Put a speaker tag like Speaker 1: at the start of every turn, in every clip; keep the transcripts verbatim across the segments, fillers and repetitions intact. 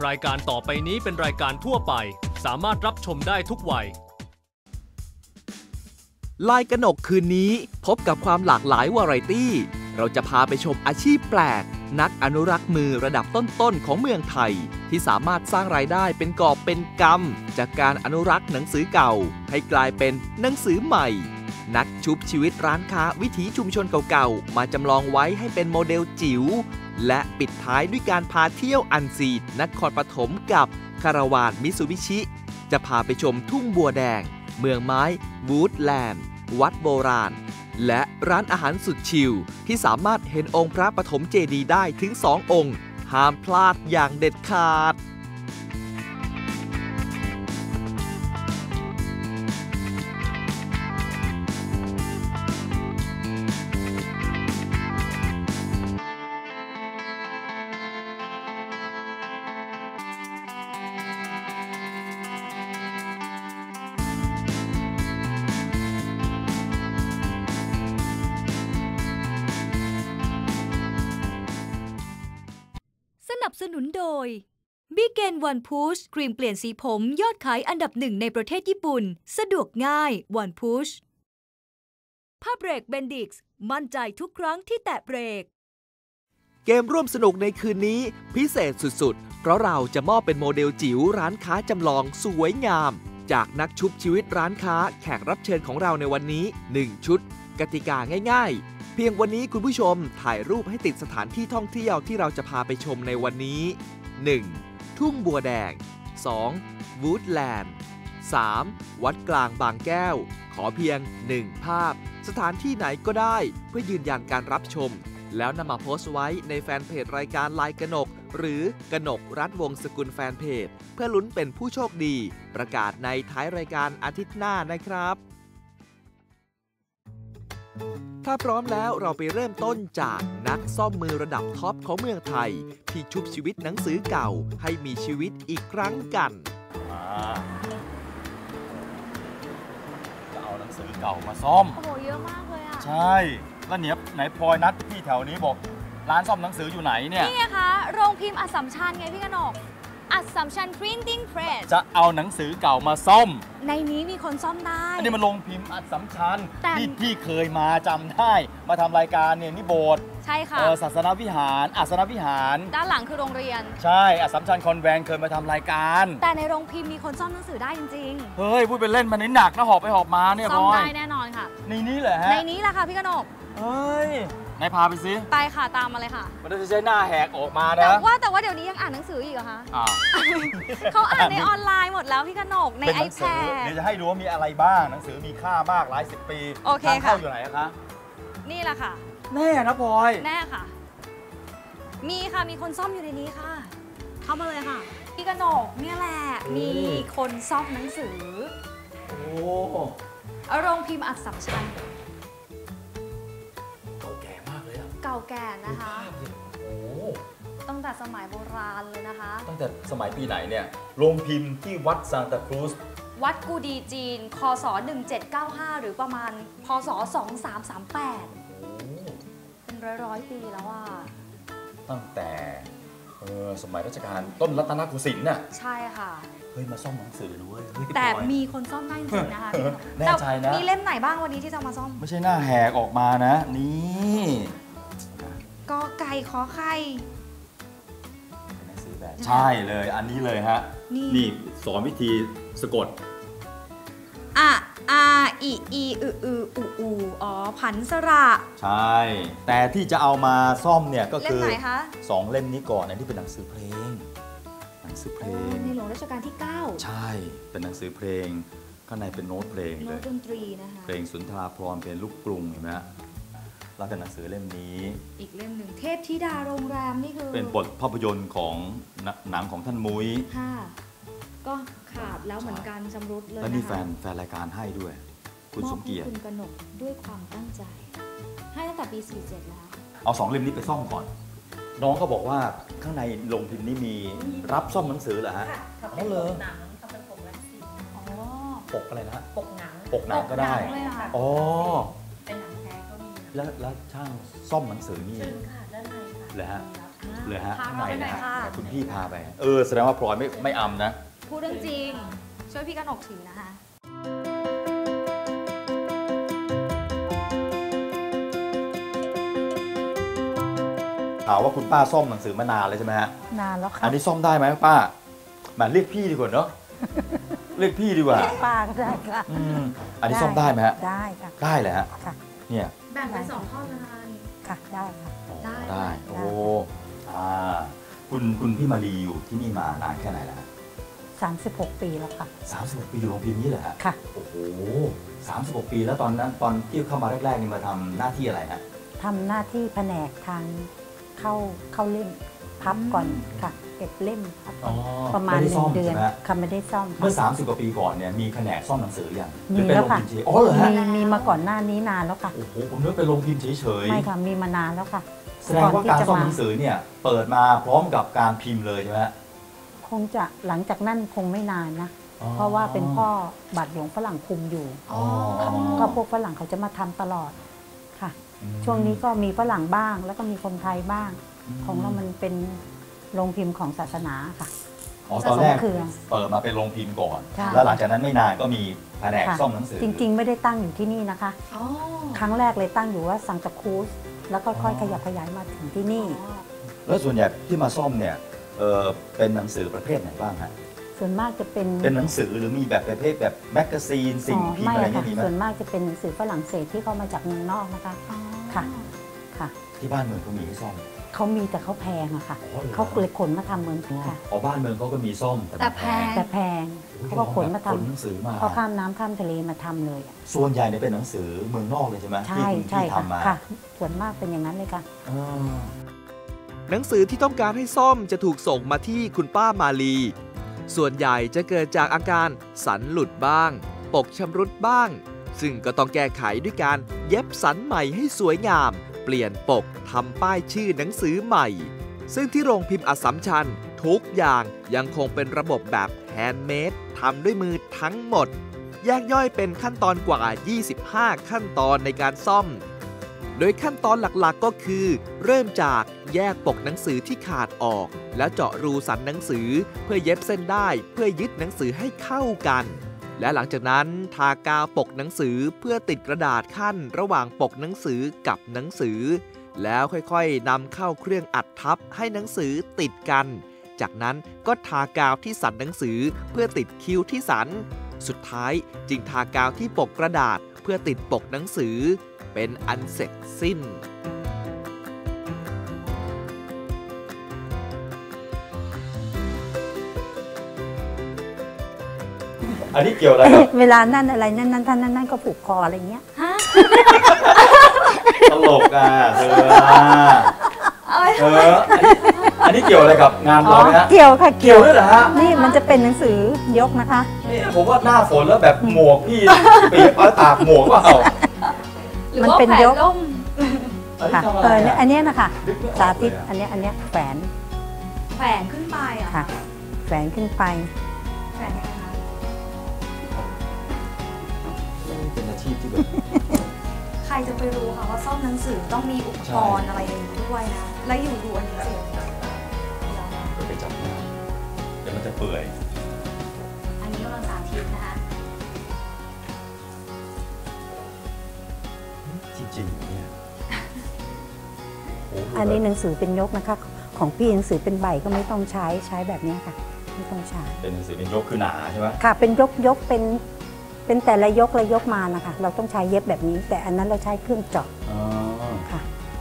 Speaker 1: รายการต่อไปนี้เป็นรายการทั่วไปสามารถรับชมได้ทุกวัย
Speaker 2: ลายกนกคืนนี้พบกับความหลากหลายวาไรตี้เราจะพาไปชมอาชีพแปลกนักอนุรักษ์มือระดับต้นๆของเมืองไทยที่สามารถสร้างรายได้เป็นกอบเป็นกำจากการอนุรักษ์หนังสือเก่าให้กลายเป็นหนังสือใหม่นักชุบชีวิตร้านค้าวิถีชุมชนเก่าๆมาจำลองไว้ให้เป็นโมเดลจิ๋วและปิดท้ายด้วยการพาเที่ยวอันซีนนครปฐมกับคาราวานมิตซูบิชิจะพาไปชมทุ่งบัวแดงเมืองไม้วูดแลนด์วัดโบราณและร้านอาหารสุดชิลที่สามารถเห็นองค์พระปฐมเจดีย์ได้ถึงสององค์ห้ามพลาดอย่างเด็ดขาด
Speaker 3: สนับสนุนโดย Begin One Push ครีมเปลี่ยนสีผมยอดขายอันดับหนึ่งในประเทศญี่ปุ่นสะดวกง่าย One Push ผ้าเบรก Bendix มั่นใจทุกครั้งที่แตะเบรก
Speaker 2: เกมร่วมสนุกในคืนนี้พิเศษสุดๆเพราะเราจะมอบเป็นโมเดลจิ๋วร้านค้าจำลองสวยงามจากนักชุบชีวิตร้านค้าแขกรับเชิญของเราในวันนี้หนึ่งชุดกติกาง่ายๆเพียงวันนี้คุณผู้ชมถ่ายรูปให้ติดสถานที่ท่องเที่ยวที่เราจะพาไปชมในวันนี้ หนึ่ง. ทุ่งบัวแดง สอง. วูดแลนด์ สาม. วัดกลางบางแก้วขอเพียงหนึ่งภาพสถานที่ไหนก็ได้เพื่อยืนยันการรับชมแล้วนำมาโพสต์ไว้ในแฟนเพจรายการลายกนกหรือกนกรัฐวงศ์สกุลแฟนเพจเพื่อลุ้นเป็นผู้โชคดีประกาศในท้ายรายการอาทิตย์หน้านะครับถ้าพร้อมแล้วเราไปเริ่มต้นจากนักซ่อมมือระดับท็อปของเมืองไทยที่ชุบชีวิตหนังสือเก่าให้มีชีวิตอีกครั้งกัน
Speaker 4: จะเอาหนังสือเก่ามาซ่อม
Speaker 3: โอ้โหเยอะมากเลยอ่ะ
Speaker 4: ใช่แล้วเนี่ยไหนพลอยนัดพี่แถวนี้บอกร้านซ่อมหนังสืออยู่ไหนเนี่ย
Speaker 3: นี่ไงคะโรงพิมพ์อัสสัมชัญไงพี่กนกอัสสัมชัญ Printing Press
Speaker 4: จะเอาหนังสือเก่ามาซ่อม
Speaker 3: ในนี้มีคนซ่อมได้
Speaker 4: อันนี้มันโรงพิมพ์อัสสัมชัญที่พี่เคยมาจำได้มาทำรายการเนี่ยนี่โบสถ์
Speaker 3: ใช่ค่ะ
Speaker 4: ศาสนวิหารอัสสนวิหาร
Speaker 3: ด้านหลังคือโรงเรียน
Speaker 4: ใช่อัสสัมชัญคอนแวนต์เคยมาทำรายการ
Speaker 3: แต่ในโรงพิมพ์มีคนซ่อมหนังสือได้จริง
Speaker 4: ๆเฮ้ยพูดเป็นเล่นมันนี่หนักนะหอบไปหอบมาเนี่ย
Speaker 3: ซ่อมได้แน่นอนค่ะ
Speaker 4: ในนี้เหรอฮะ
Speaker 3: ในนี้แหละค่ะพี่กนก
Speaker 4: เฮ้ยนายพาไปซิ
Speaker 3: ไปค่ะตามมาเลยค่ะ
Speaker 4: มันจะใช้หน้าแหกออกมานะ
Speaker 3: แต่ว่าแต่ว่าเดี๋ยวนี้ยังอ่านหนังสืออีกเหรอคะ
Speaker 4: อ้าว
Speaker 3: เขาอ่านในออนไลน์หมดแล้วพี่กนกใน iPad
Speaker 4: เดี๋ยวจะให้ดูว่ามีอะไรบ้างหนังสือมีค่ามากหลายสิบปี
Speaker 3: โอเคค่ะ
Speaker 4: เข้าอยู่ไหนคะ
Speaker 3: นี่แหละค่ะ
Speaker 4: แน่นะพลอย
Speaker 3: แน่ค่ะมีค่ะมีคนซ่อมอยู่ในนี้ค่ะเข้ามาเลยค่ะพี่กนกเนี่ยแหละมีคนซ่อมหนังสือ
Speaker 4: โอ้
Speaker 3: โรงพิมพ์อัสสัมชัญ
Speaker 4: เก่า
Speaker 3: แก่นะคะ
Speaker 4: โอ้
Speaker 3: ตั้งแต่สมัยโบราณเลยนะคะ
Speaker 4: ตั้งแต่สมัยปีไหนเนี่ยโรงพิมพ์ที่วัดซานตาครูซ
Speaker 3: วัดกูดีจีนคศหนึ่งเจ็ดเก้าห้าหรือประมาณพศสองสามสามแปดเป็นร้อยร้อยปีแล้วอ่ะ
Speaker 4: ตั้งแต่สมัยรัชกาลต้นรัตนโกสินทร์น่ะ
Speaker 3: ใช่ค่ะ
Speaker 4: เฮ้ยมาซ่อมหนังสือด้วย
Speaker 3: แต่มีคนซ่อมได้จริงนะคะ
Speaker 4: แน่ใจนะ
Speaker 3: มีเล่มไหนบ้างวันนี้ที่จะมาซ่อม
Speaker 4: ไม่ใช่หน้าแหกออกมานะนี่
Speaker 3: กอไก่ขอไข่
Speaker 4: หนังสือแบบใช่เลยอันนี้เลยฮะนี่สอนวิธีสะกด
Speaker 3: อะอาอีอีอืออืออูอูอ๋อผันสระ
Speaker 4: ใช่แต่ที่จะเอามาซ่อมเนี่ยก็คือ
Speaker 3: เล่มไหนคะ
Speaker 4: สองเล่มนี้ก่อนอันที่เป็นหนังสือเพลงหนังสือเพลง
Speaker 3: ในหลวงรัชกาลที่เก้า
Speaker 4: ใช่เป็นหนังสือเพลงข้างในเป็นโน้ตเพลงเลย
Speaker 3: โน้ตดนตรีนะคะ
Speaker 4: เพลงสุนทราภรณ์เพลงลูกกรุงเห็นไหมแล้วก็หนังสือเล่มนี้
Speaker 3: อีกเล่มหนึ่งเทพธิดาโรงแรมนี่คือ
Speaker 4: เป็นบทภาพยนตร์ของหนังของท่านมุ้ย
Speaker 3: ค่ะก็ขาดแล้วเหมือนกันชำรุดเลยนะคะ
Speaker 4: แล้วนี่แฟนแฟนรายการให้ด้วยคุณสมเกียรติ
Speaker 3: คุณกนกด้วยความตั้งใจให้ตั้งแต่ปีสี่สิบเจ็ดแล้ว
Speaker 4: เอาสองเล่มนี้ไปซ่อมก่อนน้องเขาบอกว่าข้างในโรงพิมพ์นี้มีรับซ่อมหนังสือเหรอฮะ
Speaker 5: เขาเป็นปกหนังเขาเป็นปกและสี
Speaker 3: อ๋อ
Speaker 4: ปกอะไรนะ
Speaker 5: ปกหนัง
Speaker 4: ปกหนังก็ได้อ๋อ
Speaker 5: เป็นหนังแท้ก็มี
Speaker 4: แล้วแล้วช่างซ่อมหนังสือนี่
Speaker 5: ค่ะด้านในค่ะ
Speaker 4: เหรอฮะเลยฮะ
Speaker 5: พา
Speaker 4: ข้าง
Speaker 5: เรา
Speaker 4: ใน
Speaker 5: ไปหน่
Speaker 4: นะ
Speaker 5: อย
Speaker 4: ฮะ
Speaker 5: ค่ะ
Speaker 4: แต่คุณพี่พาไป เออแสดงว่าพลอยไม่ไม่อำนะ
Speaker 5: พูดเรื่องจริง ช่วยพี่กนกถือนะคะ
Speaker 4: ถามว่าคุณป้าซ่อมหนังสือมานานเลยใช่ไหมฮะ
Speaker 6: นานแล้วค่ะ
Speaker 4: อันนี้ซ่อมได้ไหมป้าแหมาเรียกพี่ดีกว่าเนาะ เรียกพี่ดีกว่า
Speaker 6: ป้าก็ได้ค่ะ
Speaker 4: อืมอันนี้ซ่อมได้ไหมฮะ
Speaker 6: ได้ค่ะ
Speaker 4: ได้เลยฮะ
Speaker 6: ค่ะ
Speaker 4: เนี่ย
Speaker 5: แบ่งเป็นสองท่อนนะคะ
Speaker 6: ค่ะได้ค่ะ
Speaker 4: อ๋อ
Speaker 5: ได้
Speaker 4: ได้ โอ้อ่าคุณคุณพี่มารีอยู่ที่นี่มานานแค่ไหนแล้วฮะ
Speaker 6: สามสิบหก ปีแล้วค่ะ
Speaker 4: สามสิบหกปีอยู่โรงพิมพ์นี้เหรอฮะ
Speaker 6: ค่ะ
Speaker 4: โอ้โหสามสิบหกปีแล้วตอนนั้นตอนที่เข้ามาแรกๆนี่มาทำหน้าที่อะไรฮะ
Speaker 6: ทำหน้าที่แผนกทางเข้าเข้าเล่มพับก่อนค่ะ เก็บเล่มพับก่อนประมาณ
Speaker 4: ไได้
Speaker 6: ห
Speaker 4: ซ่
Speaker 6: นึ่
Speaker 4: อ
Speaker 6: งเดือน
Speaker 4: ใช่ไหมฮะ
Speaker 6: ค่ะไม่ได้ซ่อมค่ะ
Speaker 4: เมื่อ สามสิบ กว่าปีก่อนเนี่ยมีแผนกซ่อมหนังสืออย่าง
Speaker 6: มี
Speaker 4: หรือเป็น
Speaker 6: แล้
Speaker 4: โร
Speaker 6: ว
Speaker 4: ง
Speaker 6: ค่ะ
Speaker 4: พิมพ์เฉยอ๋อเหรอฮะ
Speaker 6: มีมีมาก่อนหน้านี้นานแล้วค่ะ
Speaker 4: โอ้โหผมนึกเป็นโรงพิมพ์เฉย
Speaker 6: ไม่ค่ะมีมานานแล้วค่ะ
Speaker 4: ๆแสดงว่าการซ่อมหนังสือเนี่ยเปิดมาพร้อมกับการพิมพ์เลยใช่ไหมฮะ
Speaker 6: คงจะหลังจากนั้นคงไม่นานนะ
Speaker 4: อ๋อ
Speaker 6: เพราะว่าเป็นพ่อบาทหลวงฝรั่งคุมอยู่
Speaker 4: อ๋อ
Speaker 6: ก็พวกฝรั่งเขาจะมาทำตลอดค่ะ
Speaker 4: อืม
Speaker 6: ช่วงนี้ก็มีฝรั่งบ้าง แล้วก็มีคนไทยบ้าง ของเรามันเป็นโรงพิมพ์ของศาสนาค่ะ
Speaker 4: อ๋อตอนแรก
Speaker 6: สองเครือ
Speaker 4: เปิดมาเป็นโรงพิมพ์ก่อน
Speaker 6: ใช่
Speaker 4: แล้วหลังจากนั้นไม่นานก็มีแผนก
Speaker 6: ค่ะ
Speaker 4: ซ่อมหนังสือ
Speaker 6: จริงๆ ไม่ได้ตั้งอยู่ที่นี่นะคะ
Speaker 5: อ๋อ
Speaker 6: ครั้งแรกเลยตั้งอยู่ว่าสังตะครูสแล้วก็ค่อยขยับขยายมาถึงที่นี่
Speaker 4: แล้วส่วนใหญ่ที่มาซ่อมเนี่ยเออเป็นหนังสือประเภทไหนบ้างฮะ
Speaker 6: ส่วนมากจะเป็น
Speaker 4: เป็นหนังสือหรือมีแบบประเภทแบบแมกกาซีนสิ่ง
Speaker 6: อ๋อ
Speaker 4: พิมพ์
Speaker 6: ไม่
Speaker 4: อะไร
Speaker 6: อะ
Speaker 4: เงี้
Speaker 6: ค่ะ
Speaker 4: ยมีไหม
Speaker 6: ส่วนมากจะเป็นหนังสือฝรั่งเศสที่เข้ามาจากเมืองนอกนะคะ ค่ะค่ะ
Speaker 4: ที่บ้านเมืองเขามีให้ซ่อม
Speaker 6: เขามีแต่เขาแพงอะค่ะ
Speaker 4: อ๋อเหรอ
Speaker 6: เขาเลยขนมาทำเมืองถึงค่ะ
Speaker 4: อ๋อบ้านเมืองเขาก็มีซ่อม
Speaker 5: แต่แพง
Speaker 6: แต่แพงเขาก็ขนมาท
Speaker 4: ขนหนังสือมา
Speaker 6: ำเขาข้ามน้ำข้ามทะเลมาทำเลยอะ
Speaker 4: ส่วนใหญ่เนี่ยเป็นหนังสือเมืองนอกเลยใช่ไหม
Speaker 6: ใช่
Speaker 4: ที่คุณ
Speaker 6: ใช่
Speaker 4: พี่
Speaker 6: ค่ะ
Speaker 4: ทำมา
Speaker 6: ค่ะ ส่วนมากเป็นอย่างนั้นเลยค่ะ
Speaker 4: อ่า
Speaker 2: หนังสือที่ต้องการให้ซ่อมจะถูกส่งมาที่คุณป้ามาลี ส่วนใหญ่จะเกิดจากอาการสันหลุดบ้าง ปกชำรุดบ้าง ซึ่งก็ต้องแก้ไขด้วยการเย็บสันใหม่ให้สวยงาม เปลี่ยนปกทำป้ายชื่อหนังสือใหม่ ซึ่งที่โรงพิมพ์อัสสัมชัญทุกอย่างยังคงเป็นระบบแบบแฮนด์เมดทำด้วยมือทั้งหมด แยกย่อยเป็นขั้นตอนกว่า ยี่สิบห้า ขั้นตอนในการซ่อม โดยขั้นตอนหลักๆก็คือ เริ่มจากแยกปกหนังสือที่ขาดออก แล้วเจาะรูสันหนังสือเพื่อเย็บเส้นได้เพื่อยึดหนังสือให้เข้ากัน และหลังจากนั้นทากาวปกหนังสือเพื่อติดกระดาษขั้นระหว่างปกหนังสือกับหนังสือ แล้วค่อยๆนำเข้าเครื่องอัดทับให้หนังสือติดกัน จากนั้นก็ทากาวที่สันหนังสือเพื่อติดคิ้วที่สัน สุดท้ายจึงทากาวที่ปกกระดาษเพื่อติดปกหนังสือเป็นอันเสร็จสิ้น
Speaker 4: อันนี้เกี่ยวอะไรกับ
Speaker 6: เวลานั่นอะไรนั่นนั่นท่านนั่นนั่นก็ผูกคออะไรเงี้ย
Speaker 5: ฮะ
Speaker 4: ตลกอ่ะเธอเอออันนี้อันนี้เกี่ยวอะไรกับงาน
Speaker 6: อ๋อ
Speaker 4: เราไหมฮะ
Speaker 6: เกี่ยวค่ะ
Speaker 4: เกี่ยวด้วยเหรอฮะ
Speaker 6: นี่มันจะเป็นหนังสือยกนะคะ
Speaker 4: นี่ผมว่าหน้าฝนแล้วแบบหมวกพี่ปีกเอาตากหมวกว่าเอา
Speaker 5: หรือ
Speaker 6: มัน
Speaker 5: ว่า
Speaker 6: เป็น
Speaker 5: แผน
Speaker 6: ยก
Speaker 5: ล่ม
Speaker 4: อันนี้
Speaker 6: ค่ะ
Speaker 4: ทำอะ
Speaker 6: เอ
Speaker 4: ไร
Speaker 6: อเนี่ย
Speaker 4: อะ
Speaker 6: อันเนี้ยนะคะ
Speaker 4: นึกไม่ออก
Speaker 6: สาธิต
Speaker 4: เลยอะ
Speaker 6: อันเนี้ยอันเนี้ยแฝน
Speaker 5: แฝงขึ้นไปอ่ะ
Speaker 6: ค่ะแฝนขึ้นไป
Speaker 5: แฝงยังไงคะ
Speaker 4: เป็นอาชีพที่แบบ
Speaker 5: ใครจะไปรู้ค่ะว่าซ่อมหนังสือต้องมีอุปกรณ์อะไรอย่างนี้ด้วยนะ แล้วอยู่ดูอันนี้สิ
Speaker 4: ไปจับหน้าเดี๋ยวมันจะเปื่อย
Speaker 5: อันนี้กำลังสาธิตนะคะ
Speaker 4: จริงๆเนี่ยโโห
Speaker 6: อันนี้หนังสือเป็นยกนะคะ ของพี่หนังสือเป็นใบก็ไม่ต้องใช้ใช้แบบเนี้ยค่ะ ไม่ต้องใช้
Speaker 4: เป็นหนังสือเป็นยกคือหนาใช่ไหม
Speaker 6: ค่ะเป็นยกยกเป็นเป็นแต่ละยกละยกมานะคะ เราต้องใช้เย็บแบบนี้ แต่อันนั้นเราใช้เครื่องเจาะ
Speaker 4: อ๋อ
Speaker 6: ค่ะ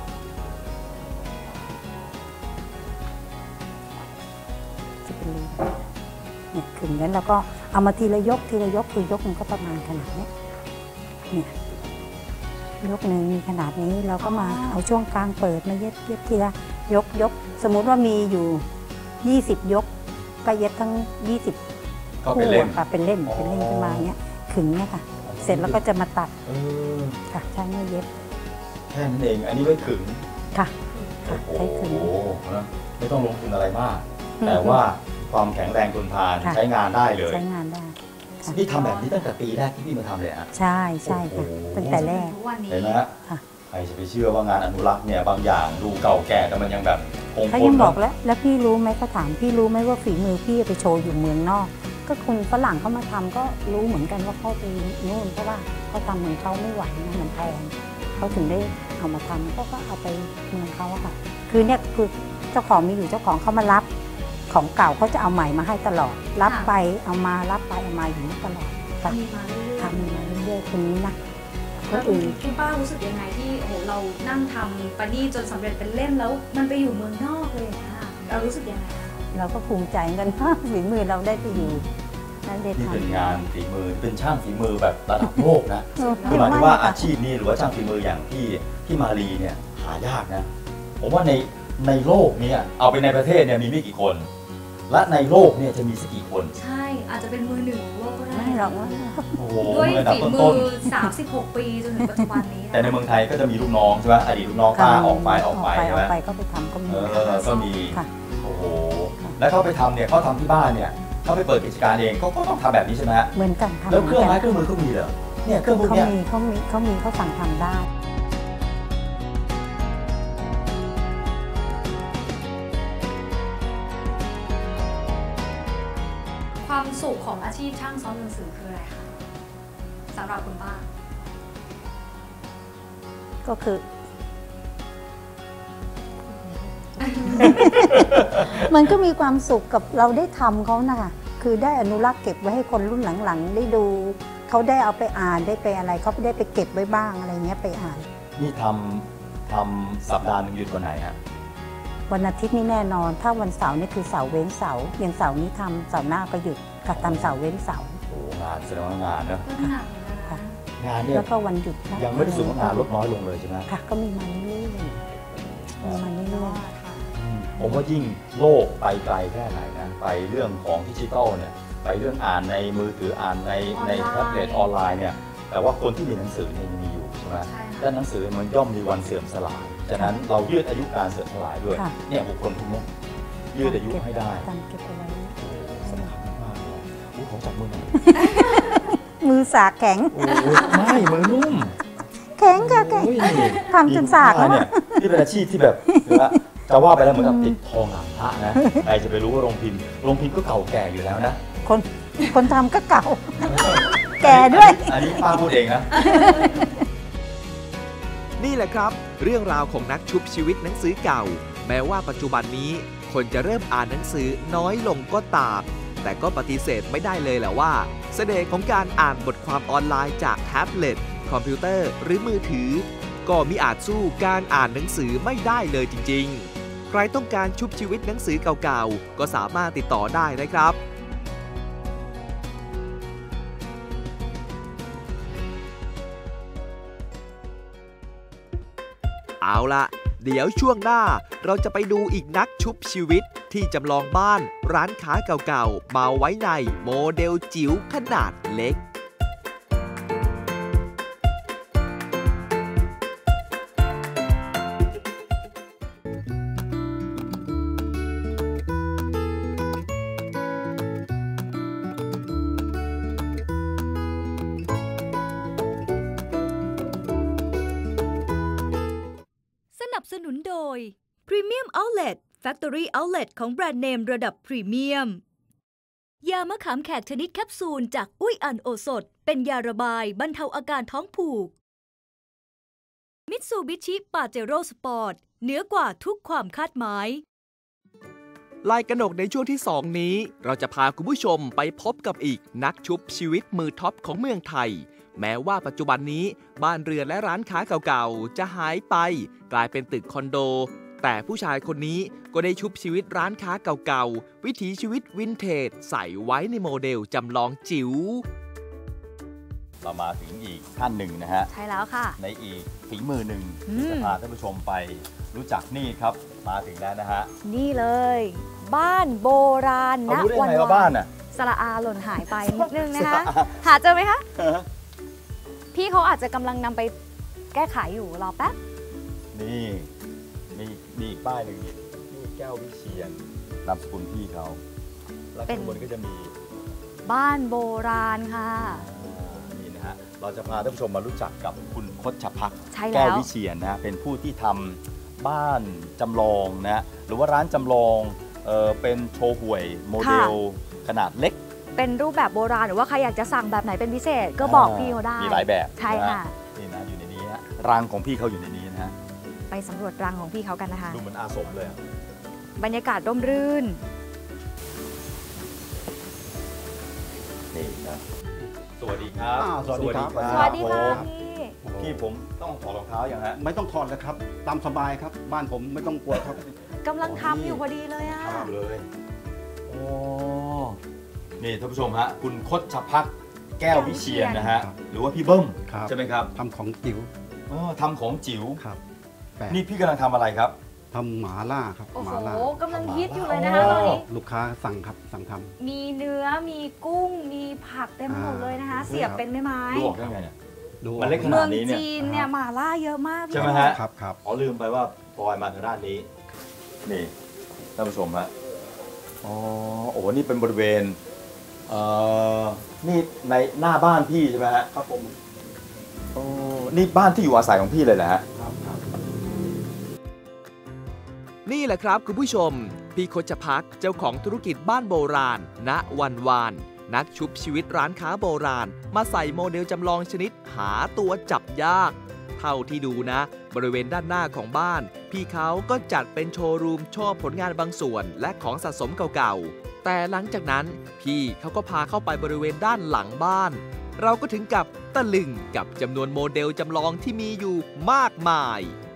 Speaker 6: จะเป็นรูเนี่ยถึงนั้นเราก็เอามาทีละยกทีละยกคือยกหนึงก็ประมาณขนาดเนี้ยเนี่ยยกหนึ่งมีขนาดนี้เราก็มาเอาช่วงกลางเปิดมาเย็บเย็บทีละยกยก สมมุติว่ามีอยู่ยี่สิบยกก็เย็บทั้งยี่สิบ
Speaker 4: ก็เป็นเล่ม
Speaker 6: ค่ะเป็นเล่ม
Speaker 4: อ๋อ
Speaker 6: เป็นเล่มขึ้นมาอย่างเงี้ยขึงเนี่ยค่ะ เสร็จแล้วก็จะมาตัด
Speaker 4: เออ
Speaker 6: ค่ะใช้ไม้เย็บ
Speaker 4: แค่นั้นเอง อันนี้ไว้ขึง
Speaker 6: ค่ะค่ะใช้ขึง
Speaker 4: โอ้โหนะไม่ต้องลงทุนอะไรมาก แต่ว่าความแข็งแรงทนทาน
Speaker 6: ค่ะ
Speaker 4: ใช้งานได้เลย
Speaker 6: ใช้งานได้ค่ะ
Speaker 4: พี่ทำแบบนี้ตั้งแต่ปีแรกที่พี่มาทำเลยฮะ
Speaker 6: ใช่ใช่ค่ะ
Speaker 4: โอ้โห
Speaker 6: ตั้งแต่แรก
Speaker 5: ทุกวันนี้
Speaker 4: เห็นไหมฮะ
Speaker 6: ค่ะ
Speaker 4: ใครจะไปเชื่อว่างานอนุรักษ์เนี่ยบางอย่างดูเก่าแก่แต่มันยังแบบคง
Speaker 6: เขา
Speaker 4: ท
Speaker 6: ยัง
Speaker 4: น
Speaker 6: บอก
Speaker 4: นะ
Speaker 6: แล้ว แล้วพี่รู้ไหมเขาถามพี่รู้ไหมว่าฝีมือพี่ไปโชว์อยู่เมืองนอก ก็คนฝรั่งเขามาทำก็รู้เหมือนกันว่าเขาไปนู่นเพราะว่าเขาทำเหมือนเขาไม่ไหวนะมันแพงเขาถึงได้เอามาทำก็ก็เอาไปเมืองเขาอะค่ะ คือเนี่ยคือเจ้าของมีอยู่เจ้าของเขามารับของเก่าเขาจะเอาใหม่มาให้ตลอด รับไปเอามารับไปเอามาอยู่นี่ตลอดค่ะ
Speaker 5: มีมาเรื่อยๆ
Speaker 6: ทำมาเรื่อยๆคนนี้นะค
Speaker 5: แล้ว
Speaker 6: นอื่น
Speaker 5: คุณป้ารู้สึกยังไงที่โอ้โหเรานั่งทำปานี่จนสำเร็จเป็นเล่มแล้วมันไปอยู่เมืองนอกเลยอย่างเงี้ยค่ะเรารู้สึกยังไงคะ
Speaker 6: เราก็ภูมิใจกันว่าฝีมือเราได้ไปอยู่นั่นได้
Speaker 4: นี่
Speaker 6: ทำ
Speaker 4: เป็นงานฝีมือเป็นช่างฝีมือแบบระดับโลกนะ
Speaker 6: เออ
Speaker 4: คือหมายถึงว่าอาชีพนี้หรือว่าช่างฝีมืออย่างพี่พี่มาลีเนี่ยหายากนะผมว่าในในโลกนี้เอาไปในประเทศเนี่ยมีไม่กี่คน และในโลกเนี่ยจะมีสักกี่คน
Speaker 5: ใช่อาจจะเป็นมือหนึ่งของโลกก็ได้
Speaker 6: ไม่หรอกว่า
Speaker 4: โอ้โห
Speaker 5: ด้วย
Speaker 4: มืออันดับ
Speaker 5: ฝีมื
Speaker 4: ต้น
Speaker 5: อ สามสิบหก ปีจนถึงปัจจุบันนี้
Speaker 4: ๆแต่ในเมืองไทยก็จะมีลูกน้องใช่ไหมอดีตลูกน้องป้าออกไปออกไป
Speaker 6: อ
Speaker 4: ใช่
Speaker 6: อ
Speaker 4: ไหม
Speaker 6: กไปก็ไปทำก็มี
Speaker 4: เออก็มี
Speaker 6: ค่ะ
Speaker 4: โอ้โหแล้วเขาไปทำเนี่ยเขาทำที่บ้านเนี่ยเขาไปเปิดกิจการเองเขาก็ต้องทำแบบนี้ใช่ไหมฮะ
Speaker 6: เหมือนกันทำ
Speaker 4: แล้วเครื่องไม้เค
Speaker 6: ห
Speaker 4: รื่
Speaker 6: มื
Speaker 4: อน
Speaker 6: น
Speaker 4: มือก็มีเหรอเนี่ยเครื่องพวก
Speaker 6: เขา
Speaker 4: เนี้ย
Speaker 6: มีเขามีเขามีเขาสั่งทำได้
Speaker 5: ความสุขของอาชีพช่างซ้อมหนังสือคืออะไรคะสำหรับคุณป้า
Speaker 6: ก็คือ มันก็มีความสุขกับเราได้ทำเขานะคะคือได้อนุรักษ์เก็บไว้ให้คนรุ่นหลังๆ ได้ดูเขาได้เอาไปอ่านได้ไปอะไรเขาได้ไปเก็บไว้บ้างอะไรเงี้ยไปอ่าน
Speaker 4: นี่ทำทำสัปดาห์หนึงหยุดวันไหนฮะ
Speaker 6: วันอาทิตย์นี่แน่นอน ถ้าวันเสาร์นี่คือเสาร์เว้นเสาร์อย่างเสาร์นี้ทำเสาร์หน้าก็หยุดกับทำเสาร์เว้นเสาร์
Speaker 4: โอ้โหงานแสดงว่างานเนอะ
Speaker 5: ก็หนักเหมือนกันนะ
Speaker 4: งานเนี่ย
Speaker 6: แล้วก็วันหยุดนะ
Speaker 4: ยังไม่ได้สูงว่างานลดน้อยลงเลยใช่ไหม
Speaker 6: ค่ะก็มีมาเรื่อยๆมีมาเรื่
Speaker 5: ยอ
Speaker 6: อย
Speaker 5: ดค่ะ
Speaker 4: ผมว่ายิ่งโลกไปไกลแค่ไหนนะไปเรื่องของดิจิทัลเนี่ยไปเรื่องอ่านในมือถืออ่านในในแท็บเล็ตออนไลน์เนี่ยแต่ว่าคนที่มีหนังสือเนี่ยยังมีอยู่ใช่ไหม
Speaker 5: ใช่ค่ะ
Speaker 4: และหนังสือมันย่อมมีวันเสื่อมสลายฉะนั้นเรายืดอายุการเสื่อมสลายด้วย
Speaker 6: ค่ะ
Speaker 4: เนี่ยบุคคลพวกนี้
Speaker 6: ๆ
Speaker 4: ยืดอายุให้ได้
Speaker 6: จำเก็บเอาไว้
Speaker 4: โอ้โหสำคัญมากเลยอู้ของจับมือหน่อย
Speaker 6: มือสากแข็ง
Speaker 4: โอ้โหไม่มือนุ่ม
Speaker 6: แข็งค่ะแข็ง
Speaker 4: โอ้ย
Speaker 6: ทำจนสากแล้ว
Speaker 4: เนี่ยที่เป็นอาชีพที่แบบนะจะว่าไปแล้วเหมือนกับติดทองหลังพระนะใครจะไปรู้ว่าโรงพิมพ์โรงพิมพ์ก็เก่าแก่อยู่แล้วนะ
Speaker 6: คนคนทำก็เก่า แก่ด้วย
Speaker 4: อันนี้ป้าพูดเองนะ
Speaker 2: นี่แหละครับ เรื่องราวของนักชุบชีวิตหนังสือเก่า แม้ว่าปัจจุบันนี้ คนจะเริ่มอ่านหนังสือน้อยลงก็ตาม แต่ก็ปฏิเสธไม่ได้เลยแหละว่า เสน่ห์ของการอ่านบทความออนไลน์จากแท็บเล็ตคอมพิวเตอร์หรือมือถือ ก็มิอาจสู้การอ่านหนังสือไม่ได้เลยจริงๆ ใครต้องการชุบชีวิตหนังสือเก่าๆ ก็สามารถติดต่อได้นะครับ เอาละเดี๋ยวช่วงหน้าเราจะไปดูอีกนักชุบชีวิตที่จำลองบ้านร้านค้าเก่าๆ มาไว้ในโมเดลจิ๋วขนาดเล็ก
Speaker 3: สนับสนุนโดย Premium Outlet Factory Outlet ของแบรนด์เนมระดับพรีเมียม ยามะขามแขกชนิดแคปซูลจากอุ้ยอันโอสถ เป็นยาระบายบรรเทาอาการท้องผูก Mitsubishi Pajero Sport เหนือกว่าทุกความคาดหมาย
Speaker 2: ลายกระหนกในช่วงที่สองนี้ เราจะพาคุณผู้ชมไปพบกับอีกนักชุบชีวิตมือท็อปของเมืองไทย แม้ว่าปัจจุบันนี้บ้านเรือนและร้านค้าเก่าๆ จะหายไป กลายเป็นตึกคอนโด แต่ผู้ชายคนนี้ก็ได้ชุบชีวิตร้านค้าเก่าๆ วิถีชีวิตวินเทจใส่ไว้ในโมเดลจำลองจิ๋ว
Speaker 4: เรามาถึงอีกท่านหนึ่งนะฮะ
Speaker 5: ใช่แล้วค่ะ
Speaker 4: ในอีกฝีมือหนึ่ง
Speaker 5: อืม
Speaker 4: ที่จะพาท่านผู้ชมไปรู้จักนี่ครับมาถึงแล้วนะฮะ
Speaker 5: นี่เลย บ้านโบราณ
Speaker 4: เอา
Speaker 5: ณ
Speaker 4: รู้ได้
Speaker 5: วัน
Speaker 4: ไงว่าบ้านน่ะ
Speaker 5: สระอาหล่นหายไปนิดนึงนะคะ หาเจอไหมคะ พี่เขาอาจจะกำลังนำไปแก้ไขอยู่รอแป๊บ
Speaker 4: นี่มีมีอีกป้ายหนึ่งนี่นี่แก้ววิเชียรนามสกุลพี่เขาแล้ว
Speaker 5: เป็น
Speaker 4: ข้างบนก็จะมี
Speaker 5: บ้านโบราณค่ะ
Speaker 4: อ่านี่นะฮะเราจะพาท่านผู้ชมมารู้จักกับคุณคชภักดิ์
Speaker 5: ใช่แล้ว
Speaker 4: แก้ววิเชียรนะฮะเป็นผู้ที่ทำบ้านจำลองนะหรือว่าร้านจำลองเออเป็นโชว์หวยโมเดลขนาดเล็ก
Speaker 5: เป็นรูปแบบโบราณหรือว่าใครอยากจะสั่งแบบไหนเป็นพิเศษก็บอกพี่เขาได้
Speaker 4: มีหลายแบบ
Speaker 5: ใช่ค่ะ
Speaker 4: นี่นะอยู่ในนี้ฮะรังของพี่เขาอยู่ในนี้นะฮะ
Speaker 5: ไปสำรวจรังของพี่เขากันนะคะ
Speaker 4: ดูเหมือนอาสมเลย
Speaker 5: บรรยากาศร่มรื่น
Speaker 4: นี่นะสวัสดีครับ
Speaker 7: สวัสดีครับ
Speaker 5: สวัสดีครับ
Speaker 4: พี่พี่ผมต้องถอดรองเท้าอย่างฮะ
Speaker 7: ไม่ต้องถอดเลยครับตามสบายครับบ้านผมไม่ต้องกลัวครับ
Speaker 5: กำลังทำอยู่พอดีเลยอ่ะ
Speaker 4: ทำเลยโอ้นี่ท่านผู้ชมฮะคุณคชภักดิ์แก้ววิเชียรนะฮะหรือว่าพี่เบิ้มใช่ไหมครับ
Speaker 7: ทำของจิ๋ว
Speaker 4: ทำของจิ๋ว
Speaker 7: ครับ
Speaker 4: นี่พี่กำลังทำอะไรครับ
Speaker 7: ทำหมาล่าครับ
Speaker 5: หมาล่าโอ้โหกำลังฮิตอยู่เลยนะคะตอนนี้
Speaker 7: ลูกค้าสั่งครับสั่งทำ
Speaker 5: มีเนื้อมีกุ้งมีผักเต็มหมดเลยนะคะเสียบเป็นไม้ไม้
Speaker 4: ดูออกได้ไงเนี่ยมันเล็กขนาดนี้เนี่ย
Speaker 5: เมืองจีนเนี่ยหมาล่าเยอะมาก
Speaker 4: ใช่ไหมฮะ
Speaker 7: ครับครับ
Speaker 4: อ๋อลืมไปว่าปอยมาทางด้านนี้นี่ท่านผู้ชมฮะอ๋อโอ้โหนี่เป็นบริเวณเอ่อนี่ในหน้าบ้านพี่ใช่ไหมฮะ
Speaker 7: ครับผม
Speaker 4: โอ้นี่บ้านที่อยู่อาศัยของพี่เลยแหละฮะ
Speaker 7: ครับครับ
Speaker 2: นี่แหละครับคุณผู้ชมพี่คชภักดิ์เจ้าของธุรกิจบ้านโบราณณวันวานนักชุบชีวิตร้านค้าโบราณมาใส่โมเดลจำลองชนิดหาตัวจับยากเท่าที่ดูนะบริเวณด้านหน้าของบ้านพี่เขาก็จัดเป็นโชว์รูมโชว์ผลงานบางส่วนและของสะสมเก่าๆแต่หลังจากนั้นพี่เขาก็พาเข้าไปบริเวณด้านหลังบ้านเราก็ถึงกับตะลึงกับจำนวนโมเดลจำลองที่มีอยู่มากมาย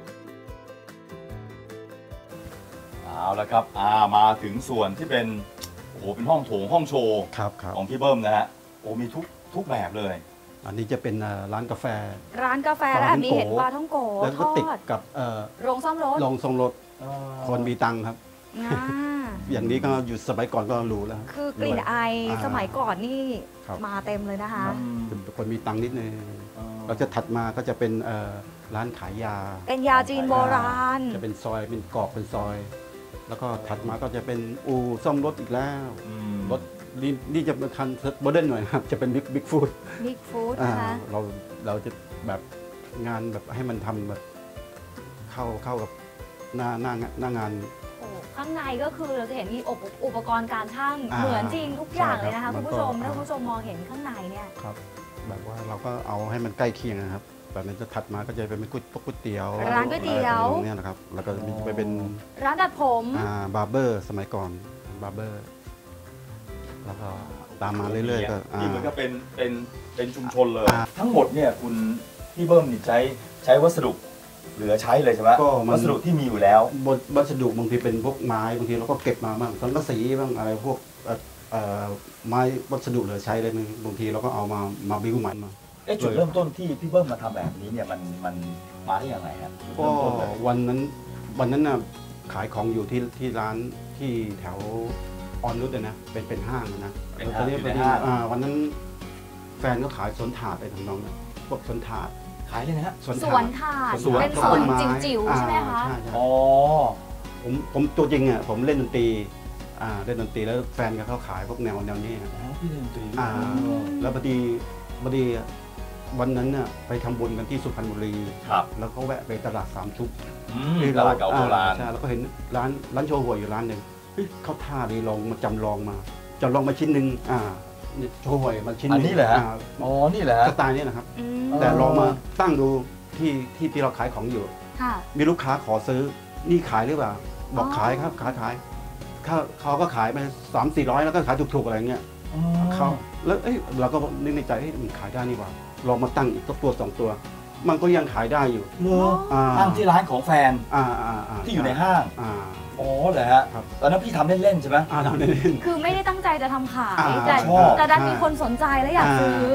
Speaker 4: เอาละครับอ่ามาถึงส่วนที่เป็นโอ้โหเป็นห้องโถงห้องโชว์ของพี่เบิ้มนะฮะโอ้มีทุกทุกแบบเลย
Speaker 7: อันนี้จะเป็นร้านกาแฟ
Speaker 5: ร้านกาแฟแล้วมีเห็นปลาท่องโก
Speaker 7: แล้วก็ติดกับ
Speaker 5: โรงซ่อมรถ
Speaker 7: โรงซ่อมรถคนมีตังค์ครับอย่างนี้ก็อยู่สมัยก่อนก็รู้แล้ว
Speaker 5: คือกลิ่นไอสมัยก่อนนี่มาเต็มเลยนะคะ
Speaker 7: คนมีตังค์นิดนึงเราจะถัดมาก็จะเป็นร้านขายยา
Speaker 5: เป็นยาจีนโบราณ
Speaker 7: จะเป็นซอยเป็นกรอบเป็นซอยแล้วก็ถัดมาก็จะเป็นอู่ซ่อมรถอีกแล้วรถนี่นี่จะเป็นคันโมเดิร์นหน่อยครับจะเป็นบิ๊กบิ๊กฟู้ด
Speaker 5: บิ๊กฟู้ดนะคะ
Speaker 7: เราเราจะแบบงานแบบให้มันทำแบบเข้าเข้ากับหน้าหน้าหน้างาน
Speaker 5: ข้างในก็คือเราจะเห็นมีอุปกรณ์การช่างเหมือนจริงทุกอย่างเลยนะคะคุณผู้ชมถ้าคุณผู้ชมมองเห็นข้างในเนี่ย
Speaker 7: ครับแบบว่าเราก็เอาให้มันใกล้เคียงนะครับแบบนี้จะถัดมาก็จะเป็นก๋วยเตี๋ยว
Speaker 5: ร้านก๋วยเตี๋ยว
Speaker 7: เนี่ยนะครับแล้วก็มีไปเป็น
Speaker 5: ร้านตัดผม
Speaker 7: อ่าบาร์เบอร์สมัยก่อนบาร์เบอร์แล้วก็ตามมาเรื่อยๆก็
Speaker 4: นี่มันก็เป็นเป็นเป็นชุมชนเลยทั้งหมดเนี่ยคุณพี่เบิ้มนี่ใช้ใช้วัสดุเหลือใช้เลยใช่ไหมก็วัสดุที่มีอยู่แล้ว
Speaker 7: วัสดุบางทีเป็นพวกไม้บางทีเราก็เก็บมาบ้างสังกะสีบ้างอะไรพวกไม้วัสดุเหลือใช้เลยบางทีเราก็เอามามาบิ้วใหม่มา
Speaker 4: จุดเริ่มต้นที่พี่เบิ้มมาทำแบบนี้เนี่ยมันมันมาได้ยังไงครับ
Speaker 7: ก็วันนั้นวันนั้นน่ะขายของอยู่ที่ที่ร้านที่แถวออนนุชเลยนะเป็นเป็นห้างนะ
Speaker 4: เป็นห้างเป็นห้าง
Speaker 7: วันนั้นแฟนก็ขายสวนถาดไปทางน้องนะพวกสวนถาด
Speaker 4: ขายเลยนะฮะ
Speaker 5: สวนถาดเป็นสวนจิ๋วๆใช่ไหมคะ
Speaker 7: อ๋อผมผมตัวจริงอ่ะผมเล่นดนตรีอ่าเล่นดนตรีแล้วแฟนก็เขาขายพวกแนวแนวนี้
Speaker 4: อ๋อพี่เล่นดนตรี
Speaker 7: อ่าแล้วพอดีพอดีวันนั้นน่ะไปทำบุญกันที่สุพรรณบุรีแล้วก็แวะไปตลาดสามชุก
Speaker 4: ตลาดเก่าโบราณ
Speaker 7: ใช่แล้วก็เห็นร้านร้านโชว์หวยอยู่ร้านหนึ่งเขาท่าดีลองมาจำลองมาจำลองมาชิ้นหนึ่งอ่าโชว์หวยมาชิ้น
Speaker 4: อันนี้แหละอ๋อนี่แหละ
Speaker 7: สไตล์นี้นะครับแต่ลองมาตั้งดูที่ที่ที่เราขายของอยู่มีลูกค้าขอซื้อนี่ขายหรือเปล่าบอกขายครับขายขายเขาเขาก็ขายไปสามสี่ร้อยแล้วก็ขายถูกๆอะไรเงี้ยเขาแล้วเอ้ยเราก็นึกในใจเฮ้ยมันขายได้นี่หว่าลองมาตั้งอีกตัวสองตัวมันก็ยังขายได้อยู่
Speaker 4: ตั้งที่ร้านของแฟนที่อยู่ในห้างอ๋อเหรอฮะตอนนั้นพี่ทำเล่นๆใช่ไหม
Speaker 7: ทำเล่น
Speaker 5: ๆคือไม่ได้ตั้งใจจะทำขายแต่แต่ดันมีคนสนใจและอยากซื้อ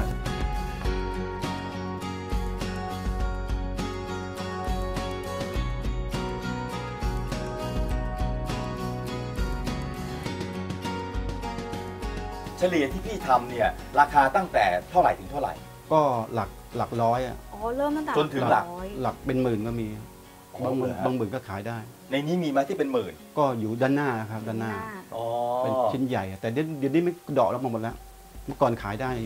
Speaker 4: เฉลี่ยที่พี่ทำเนี่ยราคาตั้งแต่เท่าไหร่ถึงเท่าไหร่
Speaker 7: ก็หลักหลักร้อยอ่ะ
Speaker 5: อ๋อเริ่มตั้งแต่
Speaker 4: จนถึงหลัก
Speaker 7: หลักเป็นหมื่นก็มีบางหมื่นบางหมื่นก็ขายได้
Speaker 4: ในนี้มีไหมที่เป็นหมื่น
Speaker 7: ก็อยู่ด้านหน้าครับด้านหน้าเป็นชิ้นใหญ่แต่เดี๋ยวนี้ไม่ดอกแล้วมาหมดแล้วเมื่อก่อนขายได้อยู่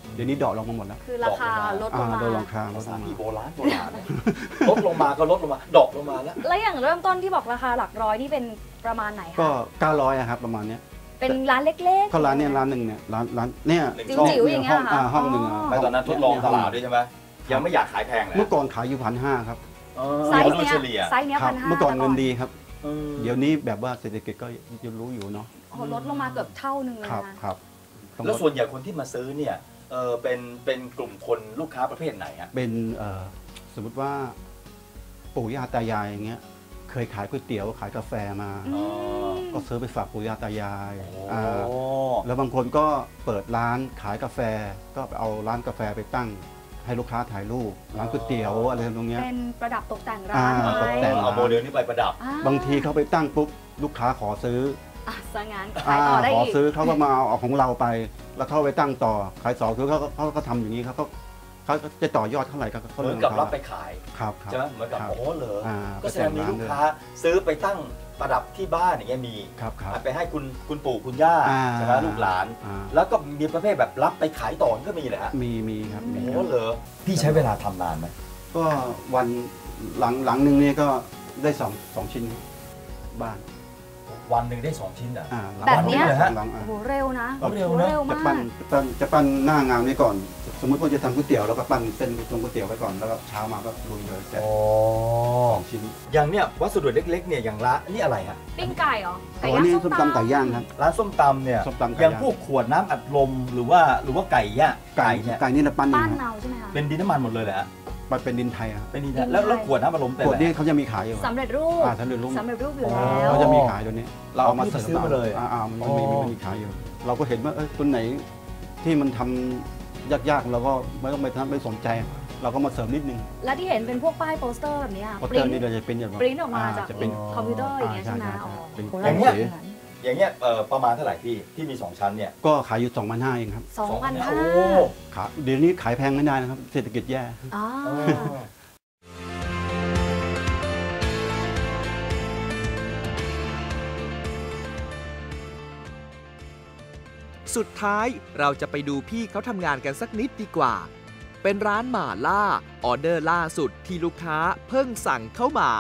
Speaker 7: เดี๋ยวนี้ดอกลงมาหมดแล้ว
Speaker 5: คือราคาลดลงมา
Speaker 7: อ่าลดราคาล
Speaker 4: ภา
Speaker 7: ดล
Speaker 4: ษาง
Speaker 7: มา
Speaker 4: พี่โบราณโบราณเนี่ยลดลงมาก็ลดลงมาดอกลงมาแล้ว
Speaker 5: แล้วอย่างเริ่มต้นที่บอกราคาหลักร้อยนี่เป็นประมาณไหนคะ
Speaker 7: ก็เก้าร้อยอะครับประมาณเนี้ย
Speaker 5: เป็นร้านเล็กๆ
Speaker 7: ก็ร้านเนี้ยร้านหนึ่งเนี่ยร้านร้านเนี่ย
Speaker 4: หนึ่งช่อง
Speaker 5: จิ๋วๆอย่างเงี้ย
Speaker 7: ห้อง
Speaker 5: เหรอ
Speaker 7: อ่า
Speaker 5: คะ
Speaker 7: ห้องหนึ่งอะ
Speaker 4: ไปตอนนั้นทดลองตลาดด้วยใช่ไหมยังไม่อยากขายแพงเลย
Speaker 7: เมื่อก่อนขายอยู่พันห้าครับ
Speaker 5: ไซส์
Speaker 4: โดย
Speaker 5: เนี้ย
Speaker 4: เฉลี่ย
Speaker 5: ไซส์เนี้ย
Speaker 7: ครั
Speaker 5: พั
Speaker 7: บ
Speaker 5: นห้า
Speaker 7: เมื่อก่อนเงินดีครับ
Speaker 4: เออ
Speaker 7: เดี๋ยวนี้แบบว่าเศรษฐกิจก็ยังรู้อยู่เนาะ
Speaker 5: โอ้โหลดลงมาเกือบเท่านึงเลย
Speaker 7: ครับ
Speaker 5: นะครับ
Speaker 7: ต้อง
Speaker 4: แล้ว
Speaker 7: ลด
Speaker 4: ส่วนใหญ่คนที่มาซื้อเนี่ยเออเป็นเป็นกลุ่มคนลูกค้าประเภทไหนฮะ
Speaker 7: เป็นเอ่อสมมติว่าปู่ย่าตายายอย่างเงี้ยเคยขายก๋วยเตี๋ยวขายกาแฟมา
Speaker 5: อืม
Speaker 7: ก็ซื้อไปฝากปู่ย่าตายาย
Speaker 4: โอ้
Speaker 7: อ่าแล้วบางคนก็เปิดร้านขายกาแฟ ก็ไปเอาร้านกาแฟไปตั้งให้ลูกค้าถ่ายรูปร้านก๋วยเตี๋ยวอะไรตรงเนี้ย
Speaker 5: เป็นประดับตกแต่งร้าน
Speaker 7: อ่า
Speaker 5: ไว้
Speaker 7: ตกแต่ง
Speaker 4: เอาโมเดลนี้ไปประดับ
Speaker 5: อ่
Speaker 7: บางทีเขาไปตั้งปุ๊บลูกค้าขอซื้อ
Speaker 5: อ่ะซะงั้นขายต่อได้
Speaker 7: ขอ
Speaker 5: อีก
Speaker 7: ซื้อเขาก็มาเอาของเราไป แล้วเข้าไปตั้งต่อขายสองคือเขาเขาก็ทำอย่างนี้เขาก็เขาจะต่อยอดเท่าไหร่ก็เขา
Speaker 4: เหมื
Speaker 7: เรื่
Speaker 4: อ
Speaker 7: อน ง
Speaker 4: กับ
Speaker 7: เขา
Speaker 4: รับไปขาย
Speaker 7: ครับครับ
Speaker 4: ใช่ไหมเหมือนกับ
Speaker 7: ครับ
Speaker 4: โอ้เหรอ
Speaker 7: อ่า
Speaker 4: ก็แสดงมีลูกค้าซื้อไปตั้งประดับที่บ้านอย่างเงี้ยมี
Speaker 7: ครับครับ
Speaker 4: ไปให้คุณคุณปู่คุณย่า
Speaker 7: อ่า
Speaker 4: ใช่ไหมลูกหลาน
Speaker 7: อ่า
Speaker 4: แล้วก็มีประเภทแบบรับไปขายต่อก็มีแหละฮะ
Speaker 7: มีมีครับมี
Speaker 4: โอ้
Speaker 7: ครับ
Speaker 4: เหรอพี่ใช้เวลาทำนานไหม
Speaker 7: ก็วันหลังหลังหนึ่งเนี่ยก็ได้สองสองชิ้นบ้าน
Speaker 4: วันหนึ่งได้สองชิ้นอ่ะ
Speaker 7: อ่าหลัง
Speaker 5: แบบเนี้ย
Speaker 7: หลังหลัง
Speaker 5: โอ้
Speaker 7: อ่า
Speaker 5: โหเร็วนะ
Speaker 4: เร็วนะ
Speaker 5: เร็ว
Speaker 7: จะ
Speaker 5: มา
Speaker 7: ปั้น
Speaker 5: ก
Speaker 7: จะปั้นจะปั้นหน้างานนี้ก่อน สมมติว่าจะทำก๋วยเตี๋ยวแล้วก็ปั้นเส้นตรงก๋วยเตี๋ยวไว้ก่อนแล้วก็เช้ามาก็ลุยเลยเสร็จ
Speaker 4: โอ้
Speaker 7: สองชิ้น
Speaker 4: อย่างเนี้ยวัสดุเล็กๆเนี่ยอย่างละนี่อะไรฮะ
Speaker 5: ปิ้งไก่เหรอไก่
Speaker 7: อ๋อ
Speaker 5: ย่าง
Speaker 7: นี่
Speaker 5: ส้
Speaker 7: ส้
Speaker 5: ม
Speaker 7: ม
Speaker 5: ตำ
Speaker 7: ตำไก่ย่างครับ
Speaker 4: ร้านส้มตำเนี่ย
Speaker 7: ส้มตำไก่
Speaker 4: อย่าง
Speaker 7: ย่าง
Speaker 4: พวกขวดน้ำอัดลมหรือว่าหรือว่าไก่ย่าง
Speaker 7: ไก่
Speaker 4: เนี่ย
Speaker 7: ไก่นี่เราปั้นเอ
Speaker 5: บ้าง น
Speaker 7: ครับ
Speaker 5: เนาใช่ไหมคะ
Speaker 4: เป็นดินน้ำมันหมดเลยแหละฮะ
Speaker 7: มันเป็นดินไทยครับ
Speaker 4: เป็นดิน
Speaker 5: ดิน
Speaker 4: แล้วแล้ว
Speaker 5: ไทย
Speaker 4: ขวดน้ำอัดลมเป็น
Speaker 7: ขวด
Speaker 4: อะไร
Speaker 7: นี้เขาจะมีขายอยู่
Speaker 5: สำเร็จรูป
Speaker 7: อ่าสำเร็จรูป
Speaker 5: สำเร็จรูปอยู่
Speaker 4: อ๋อ
Speaker 5: แล้ว
Speaker 7: เขาจะมีขายตัวนี้ เราเอามา
Speaker 4: พี่
Speaker 7: เสริม
Speaker 4: ซื้อมาเลย
Speaker 7: อ่าอ่ามัน
Speaker 4: อ๋
Speaker 7: มี
Speaker 4: อ
Speaker 7: มันมีขายอยู่ เราก็เห็นว่าเอ้ยตัวไหนที่มันทำยากๆเราก็ไม่ต้องไปทำไม่สนใจ เราก็มาเสริมนิดนึง
Speaker 5: และที่เห็นเป็นพวกป้ายโปสเตอร์แบบนี้
Speaker 7: โปส
Speaker 5: ป
Speaker 7: เตอ
Speaker 5: ริ้
Speaker 7: ร์
Speaker 5: น
Speaker 7: นี่เราจะเป็นอย่าง
Speaker 5: ปริ้นออกมาจาก
Speaker 7: จะเป็น
Speaker 5: คอมพิวเตอร์อย่างเงี้ย
Speaker 7: อ่า
Speaker 5: ใช่ไหม
Speaker 7: ใช่
Speaker 5: อ๋อ
Speaker 7: ใช่เป็น
Speaker 5: โห
Speaker 4: อย่างเงี้ย
Speaker 5: ละเอีดขนาดนั้น
Speaker 4: อย่างเงี้ยเอ่อประมาณเท่าไหร่พี่ที่มีสองชั้นเนี่ย
Speaker 7: ก็ขายอยู่สองพันห้าเองครับ
Speaker 5: สองพันห้า
Speaker 4: โอ้
Speaker 7: ขายเดี๋ยวนี้ขายแพงไม่ได้นะครับ เศรษฐกิจแย่
Speaker 5: อ๋อ
Speaker 2: สุดท้ายเราจะไปดูพี่เขาทำงานกันสักนิดดีกว่า เป็นร้านหม่าล่าออเดอร์ล่าสุดที่ลูกค้าเพิ่งสั่งเข้ามา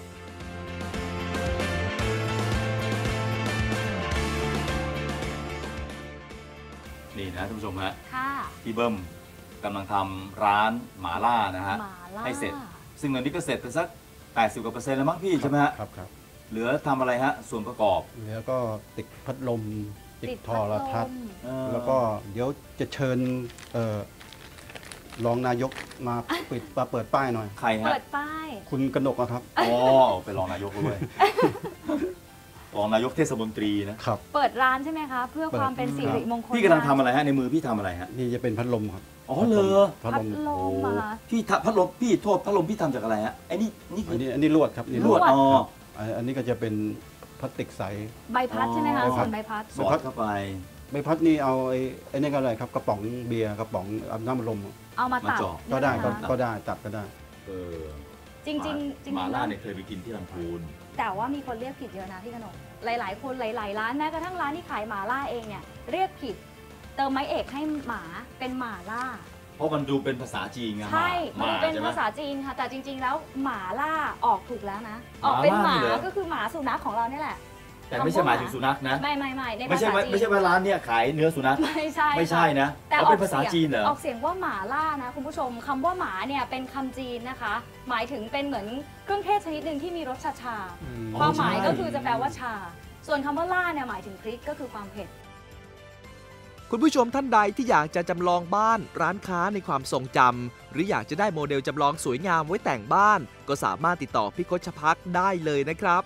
Speaker 4: นี่นะท่านผู้ชมฮะ
Speaker 5: ค่ะ
Speaker 4: พี่เบิ้มกำลังทำร้านหมาล่านะฮะ
Speaker 5: หมาล่า
Speaker 4: ให้เสร็จ ซึ่งตอนนี้ก็เสร็จไปสัก แปดสิบกว่าเปอร์เซ็นต์แล้วมั้งพี่ใช่ไหมฮะ
Speaker 7: ครับครับ
Speaker 4: เหลือทำอะไรฮะส่วนประกอบ
Speaker 7: แล้วก็ติดพัดลม ติด
Speaker 5: ติด
Speaker 7: โทรทัศน์
Speaker 4: เออ
Speaker 7: แล้วก็เดี๋ยวจะเชิญเอ่อรองนายกมาปิดมาเปิดป้ายหน่อย
Speaker 4: ใครฮะ
Speaker 5: เปิดป้าย
Speaker 7: คุณกนกอะครับ
Speaker 4: อ๋อไปรองนายกด้วยรองนายกเทศมนตรีนะ
Speaker 7: ครับ
Speaker 5: เปิดร้านใช่ไหมคะ เพื่อ
Speaker 7: เปิด
Speaker 5: ความเป็นสิริมงคล
Speaker 4: พี่กำลังทำอะไรฮะในมือพี่ทำอะไรฮะ
Speaker 7: นี่จะเป็นพัดลมครับ
Speaker 4: อ๋อเหรอ
Speaker 7: พัด
Speaker 5: พั
Speaker 7: ล
Speaker 5: ด
Speaker 7: ม
Speaker 5: ลมมา
Speaker 4: พี่ทำพัดลมพี่โทษพัดลมพี่ทำจากอะไรฮะไอ้นี่นี่คื
Speaker 7: อั
Speaker 4: อน
Speaker 7: นี้อันนี้ลวดครับนี่
Speaker 4: ลวดอ๋อ
Speaker 7: ครับอันนี้ก็จะเป็นพลาสติกใส
Speaker 5: ใบพัดใช่ไหมคะ
Speaker 7: ใบพัด
Speaker 5: ส่วนใบพัด
Speaker 4: สอดเข้าไป
Speaker 7: ใบพัดนี่เอาไอ้ไอ้นี่ก็อะไรครับกระป๋องเบียร์กระป๋องน้ำมันลม
Speaker 5: เอามาตัด
Speaker 4: มาเจาะ
Speaker 7: ก็ได้ก็
Speaker 5: ใช่หมคะ
Speaker 7: ก็ได้ตัดก็ได้
Speaker 4: เออ
Speaker 5: จริงๆจริงจริง
Speaker 4: หมาล่า
Speaker 5: แล้ว
Speaker 4: เนี่ยเคยไปกินที่ลำพูน
Speaker 5: แต่ว่ามีคนเรียกผิดเยอะนะพี่กนกหลาย ๆ คนหลาย ๆ ร้านแม้กระทั่งร้านที่ขายหมาล่าเองเนี่ยเรียกผิด เติมไม้เอกให้หมาเป็นหมาล่า
Speaker 4: เพราะมันดูเป็นภาษาจีนไง
Speaker 5: ใช่
Speaker 4: ห
Speaker 5: มัน
Speaker 4: มา
Speaker 5: เป็น
Speaker 4: ใช่ไหม
Speaker 5: ภาษาจีนค่ะ แต่จริง ๆ แล้วหมาล่าออกถูกแล้วนะ
Speaker 4: ห
Speaker 5: อ
Speaker 4: มา
Speaker 5: อกเป็นห
Speaker 4: ล่า
Speaker 5: มา
Speaker 4: นี่เหรอ
Speaker 5: ก็คือหมาสุนัขของเรานี่แหละ
Speaker 4: แต่ไม่ใช่หมายถึงสุนัขนะ
Speaker 5: ไม่ไม่ไม่ใน
Speaker 4: ไม่
Speaker 5: ภา
Speaker 4: ใช่
Speaker 5: ษา
Speaker 4: ว่า
Speaker 5: จีน
Speaker 4: ไม่ใช่ว่าร้านเนี่ยขายเนื้อสุนัข
Speaker 5: ไม่ใช่
Speaker 4: ไม่ใช่นะ
Speaker 5: แต่
Speaker 4: เขาเป็นภาษาจีนเหรอ
Speaker 5: ออกเสียงว่าหมาล่านะคุณผู้ชมคำว่าหมาเนี่ยเป็นคำจีนนะคะ หมายถึงเป็นเหมือนเครื่องเทศชนิดหนึ่งที่มีรสชาชา
Speaker 7: อืม
Speaker 5: ความหมาย
Speaker 4: ใช่
Speaker 5: ก็คือจะแปลว่าชา ส่วนคำว่าล่าเนี่ยหมายถึงพริกก็คือความเผ็ด
Speaker 2: คุณผู้ชมท่านใดที่อยากจะจำลองบ้านร้านค้าในความทรงจำหรืออยากจะได้โมเดลจำลองสวยงามไว้แต่งบ้าน ก็สามารถติดต่อพี่กชภักได้เลยนะครับ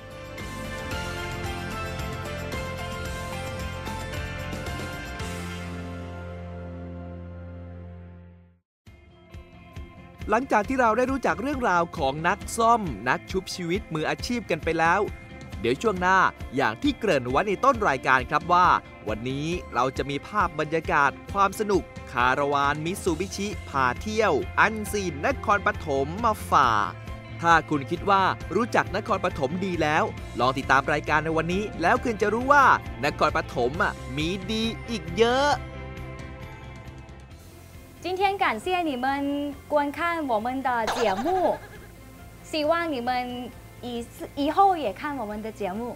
Speaker 2: หลังจากที่เราได้รู้จักเรื่องราวของนักซ่อม นักชุบชีวิตมืออาชีพกันไปแล้ว เดี๋ยวช่วงหน้าอย่างที่เกริ่นไว้ในต้นรายการครับว่า วันนี้เราจะมีภาพบรรยากาศความสนุกคาราวานมิตซูบิชิพาเที่ยว อันซีนนครปฐมมาฝากถ้าคุณคิดว่ารู้จักนครปฐมดีแล้ว ลองติดตามรายการในวันนี้ แล้วคุณจะรู้ว่านครปฐมอ่ะมีดีอีกเยอะ
Speaker 5: 今天感谢你们观看我们的节目希望你们以以后也看我们的节目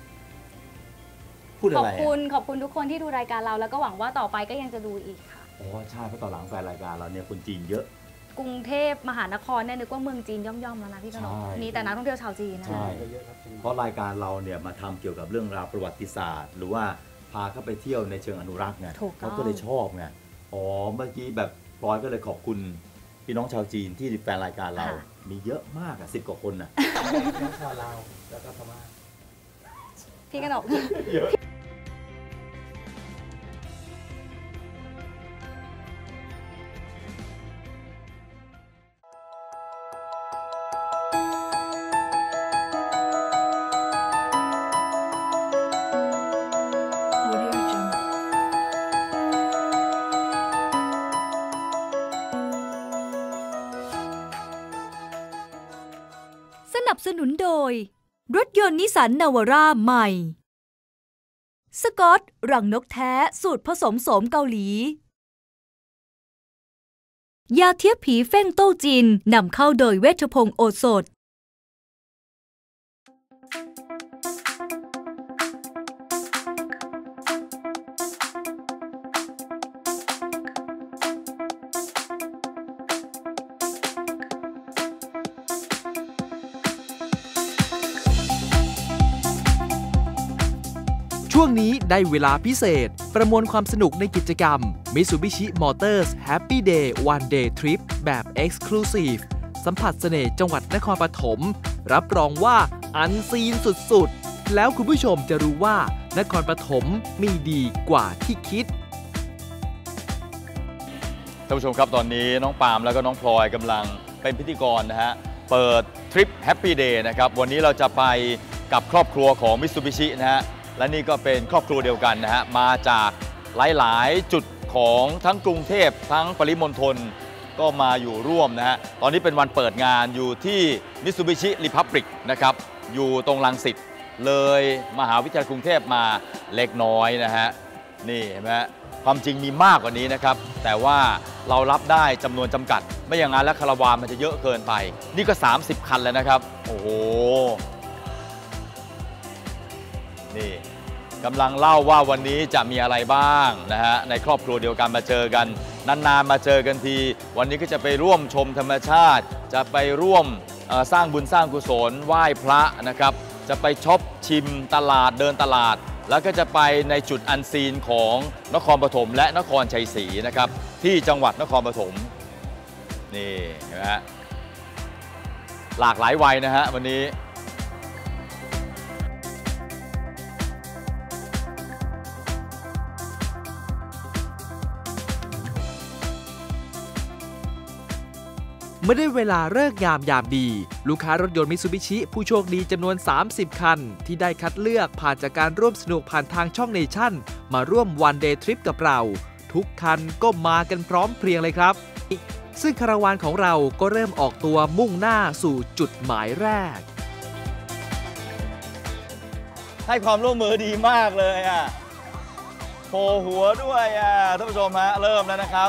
Speaker 4: พูด
Speaker 5: ข
Speaker 4: อะ
Speaker 5: อบ
Speaker 4: ไร
Speaker 5: คุณขอบคุณทุกคนที่ดูรายการเราแล้วก็หวังว่าต่อไปก็ยังจะดูอีกค่ะ
Speaker 4: โอ้ใช่เพราะตอนหลังแฟนรายการเราเนี่ยคนจีนเยอะ
Speaker 5: กรุงเทพมหานครเนี่ยนึกว่าเมืองจีนย่อมๆแล้วนะพี่กนก
Speaker 4: ใช่
Speaker 5: มีแต่นักท่องเที่ยวชาวจีนนะ
Speaker 4: ใช่ เพราะรายการเราเนี่ยมาทำเกี่ยวกับเรื่องราวประวัติศาสตร์ หรือว่าพาเข้าไปเที่ยวในเชิงอนุรักษ์ไง
Speaker 5: ถูกต้อง
Speaker 4: เขาก็เลยชอบไงอ๋อเมื่อกี้แบบพลอยก็เลยขอบคุณพี่น้องชาวจีนที่แฟนรายการเรามีเยอะมากอะสิบกว่าคนนะ
Speaker 8: ชาวลาวแล้วก็พม่า
Speaker 5: พี่กนก
Speaker 3: สนับสนุนโดย รถยนต์นิสสันนาวาร่าใหม่สกอตรังนกแท้สูตรผสมโสมเกาหลียาเทียบผีเฟ้งโต้จินนำเข้าโดยเวชพงศ์โอสถ
Speaker 2: ช่วงนี้ได้เวลาพิเศษ ประมวลความสนุกในกิจกรรม Mitsubishi Motors Happy Day One Day Trip แบบ Exclusive สัมผัสเสน่ห์จังหวัดนครปฐมรับรองว่าอันซีนสุดๆ แล้วคุณผู้ชมจะรู้ว่านครปฐมมีดีกว่าที่คิด
Speaker 4: ท่านผู้ชมครับตอนนี้น้องปาล์มแล้วก็น้องพลอยกำลังเป็นพิธีกรนะฮะเปิดทริป Happy Day นะครับวันนี้เราจะไปกับครอบครัวของ Mitsubishi นะฮะและนี่ก็เป็นครอบครัวเดียวกันนะฮะมาจากหลายๆจุดของทั้งกรุงเทพทั้งปริมณฑลก็มาอยู่ร่วมนะฮะตอนนี้เป็นวันเปิดงานอยู่ที่ Mitsubishi Republic นะครับอยู่ตรงรังสิตเลยมหาวิทยาลัยกรุงเทพมาเล็กน้อยนะฮะนี่เห็นไหมฮะความจริงมีมากกว่านี้นะครับแต่ว่าเรารับได้จำนวนจำกัดไม่อย่างนั้นแล้วคาราวานมันจะเยอะเกินไปนี่ก็สามสิบคันแล้วนะครับโอ้โหนี่กำลังเล่าว่าวันนี้จะมีอะไรบ้างนะฮะในครอบครัวเดียวกันมาเจอกันนานๆมาเจอกันทีวันนี้ก็จะไปร่วมชมธรรมชาติจะไปร่วมสร้างบุญสร้างกุศลไหว้พระนะครับจะไปช็อปชิมตลาดเดินตลาดแล้วก็จะไปในจุดอันซีนของนครปฐมและนครชัยศรีนะครับที่จังหวัดนครปฐมนี่เห็นไหมฮะหลากหลายวัยนะฮะวันนี้
Speaker 2: เมื่อได้เวลาเลิกงามยามดีลูกค้ารถยนต์มิตซูบิชิผู้โชคดีจำนวนสามสิบคันที่ได้คัดเลือกผ่านจากการร่วมสนุกผ่านทางช่องเนชั่นมาร่วมวันเดย์ทริปกับเราทุกคันก็มากันพร้อมเพรียงเลยครับซึ่งคาราวานของเราก็เริ่มออกตัวมุ่งหน้าสู่จุดหมายแรก
Speaker 4: ให้ความร่วมมือดีมากเลยอ่ะโผล่หัวด้วยอ่ะท่านผู้ชมฮะเริ่มแล้วนะครับ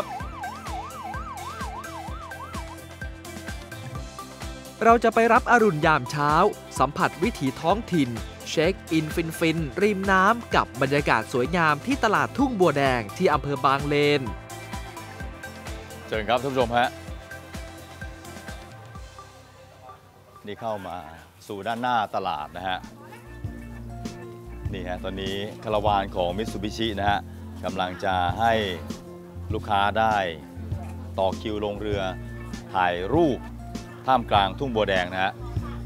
Speaker 2: เราจะไปรับอรุณยามเช้าสัมผัสวิถีท้องถิ่นเช็คอินฟินฟินริมน้ำกับบรรยากาศสวยงามที่ตลาดทุ่งบัวแดงที่อำเภอบางเลน
Speaker 4: เชิญครับท่านผู้ชมฮะนี่เข้ามาสู่ด้านหน้าตลาดนะฮะนี่ฮะตอนนี้คาราวานของ Mitsubishi นะฮะกำลังจะให้ลูกค้าได้ต่อคิวลงเรือถ่ายรูปท่ามกลางทุ่งบัวแดงนะฮะ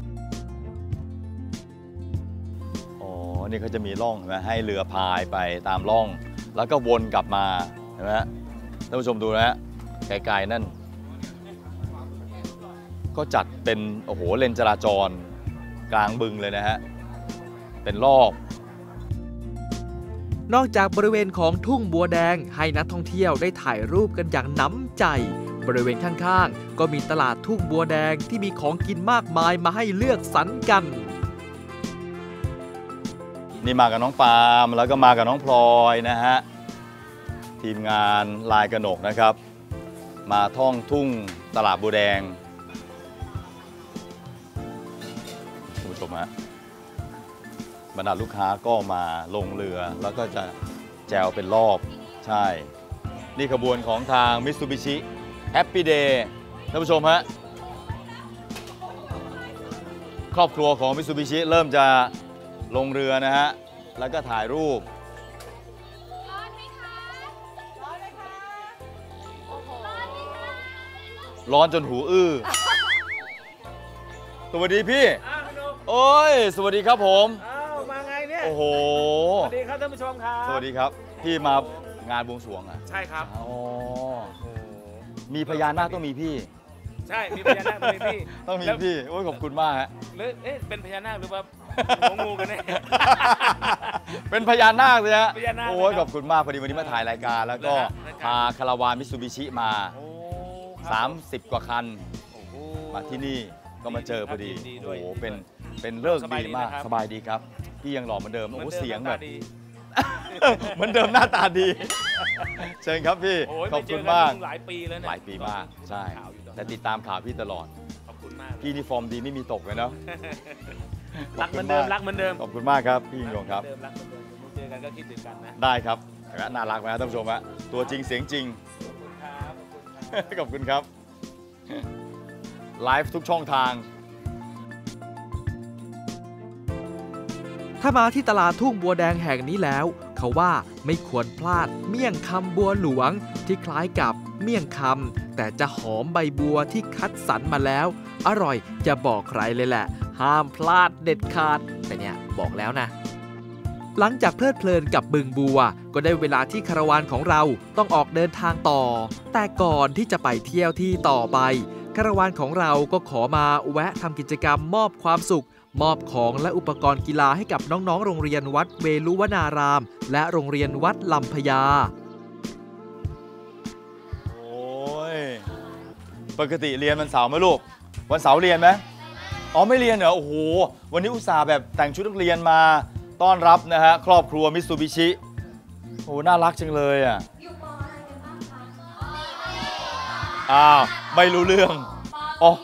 Speaker 4: อ๋อนี่เขาจะมีร่องนะให้เรือพายไปตามร่องแล้วก็วนกลับมาเห็นไหมท่านผู้ชมดูนะฮะไกลๆนั่นก็จัดเป็นโอ้โหเลนจราจรกลางบึงเลยนะฮะเป็นรอบ
Speaker 2: นอกจากบริเวณของทุ่งบัวแดงให้นักท่องเที่ยวได้ถ่ายรูปกันอย่างน้ำใจบริเวณข้างๆก็มีตลาดทุ่งบัวแดงที่มีของกินมากมายมาให้เลือกสรรกัน
Speaker 4: นี่มากับน้องปาล์มแล้วก็มากับน้องพลอยนะฮะทีมงานลายกนกนะครับมาท่องทุ่งตลาดบัวแดงคุณผู้ชมฮะบรรดาลูกค้าก็มาลงเรือแล้วก็จะแจวเป็นรอบใช่นี่ขบวนของทาง Mitsubishi Happy Day ท่านผู้ชมฮะครอบครัวของ Mitsubishi เริ่มจะลงเรือนะฮะแล้วก็ถ่ายรูปร้อนจนหูอื้อสวัสดีพี่โอ้ยสวัสดีครับผม
Speaker 8: อ้าวมาไงเนี่ย
Speaker 4: โอ้โห
Speaker 8: สวัสดีครับท่านผู้ชมครับ
Speaker 4: สวัสดีครับพี่มางานบวงสรวงอ่ะ
Speaker 8: ใช่ครับ
Speaker 4: อ๋อมีพญานาคต้องมีพี่
Speaker 8: ใช่มีพญานาคต้องมีพี่
Speaker 4: ต้องมีพี่โอ้ยขอบคุณมากฮะ
Speaker 8: หรือเอ๊ะเป็นพญานาคหรือว่าหัวงูกันแน่
Speaker 4: เป็นพญานาคเลยฮะ
Speaker 8: พญานาค
Speaker 4: โอ้ยขอบคุณมากพอดีวันนี้มาถ่ายรายการแล้วก็พาคาราวานมิตซูบิชิมาสามสิบกว่าคันมาที่นี่ก็มาเจอพอดีโอ้โหเป็นเป็นเลิกดีมากสบายดีครับพี่ยังหล่อเหมือนเดิมโอ้เสียงแบบเหมือนเดิมหน้าตาดีเชิญครับพี่ขอบคุณมาก
Speaker 8: หลายปีแล้ว
Speaker 4: หลายปีมากใช่แต่ติดตามข่าวพี่ตลอด
Speaker 8: ขอบคุณมาก
Speaker 4: พี่นี่ฟอร์มดีไม่มีตกเลยเนาะ
Speaker 8: รักเหมือนเดิมรักเหมือนเดิม
Speaker 4: ขอบคุณมากครับพี่ยิ่งยงครับ
Speaker 8: รักเหมือนเดิมเจอกันก็คิดถึงกันนะ
Speaker 4: ได้ครับน่ารักไหมท่านผู้ชมฮะตัวจริงเสียงจริงขอบคุณครับไลฟ์ทุกช่องทาง
Speaker 2: ถ้ามาที่ตลาดทุ่งบัวแดงแห่งนี้แล้วเขาว่าไม่ควรพลาดเมี่ยงคำบัวหลวงที่คล้ายกับเมี่ยงคำแต่จะหอมใบบัวที่คัดสรรมาแล้วอร่อยจะบอกใครเลยแหละห้ามพลาดเด็ดขาดแต่เนี่ยบอกแล้วนะหลังจากเพลิดเพลินกับบึงบัวก็ได้เวลาที่คาราวานของเราต้องออกเดินทางต่อแต่ก่อนที่จะไปเที่ยวที่ต่อไปคาราวานของเราก็ขอมาแวะทำกิจกรรมมอบความสุขมอบของและอุปกรณ์กีฬาให้กับน้องๆโรงเรียนวัดเวลุวนารามและโรงเรียนวัดลำพญา
Speaker 4: โอ้ยปกติเรียนวันเสาร์ไหมลูกวันเสาร์เรียนไหมอ๋อไม่เรียนเหรอโอ้โหวันนี้อุตส่าห์แบบแต่งชุดนักเรียนมาต้อนรับนะฮะครอบครัวมิตซูบิชิโอ้น่ารักจังเลยอ่ะอยู่ป.อะไรกันบ้างคะอ้าวไม่รู้เรื่องอ๋อ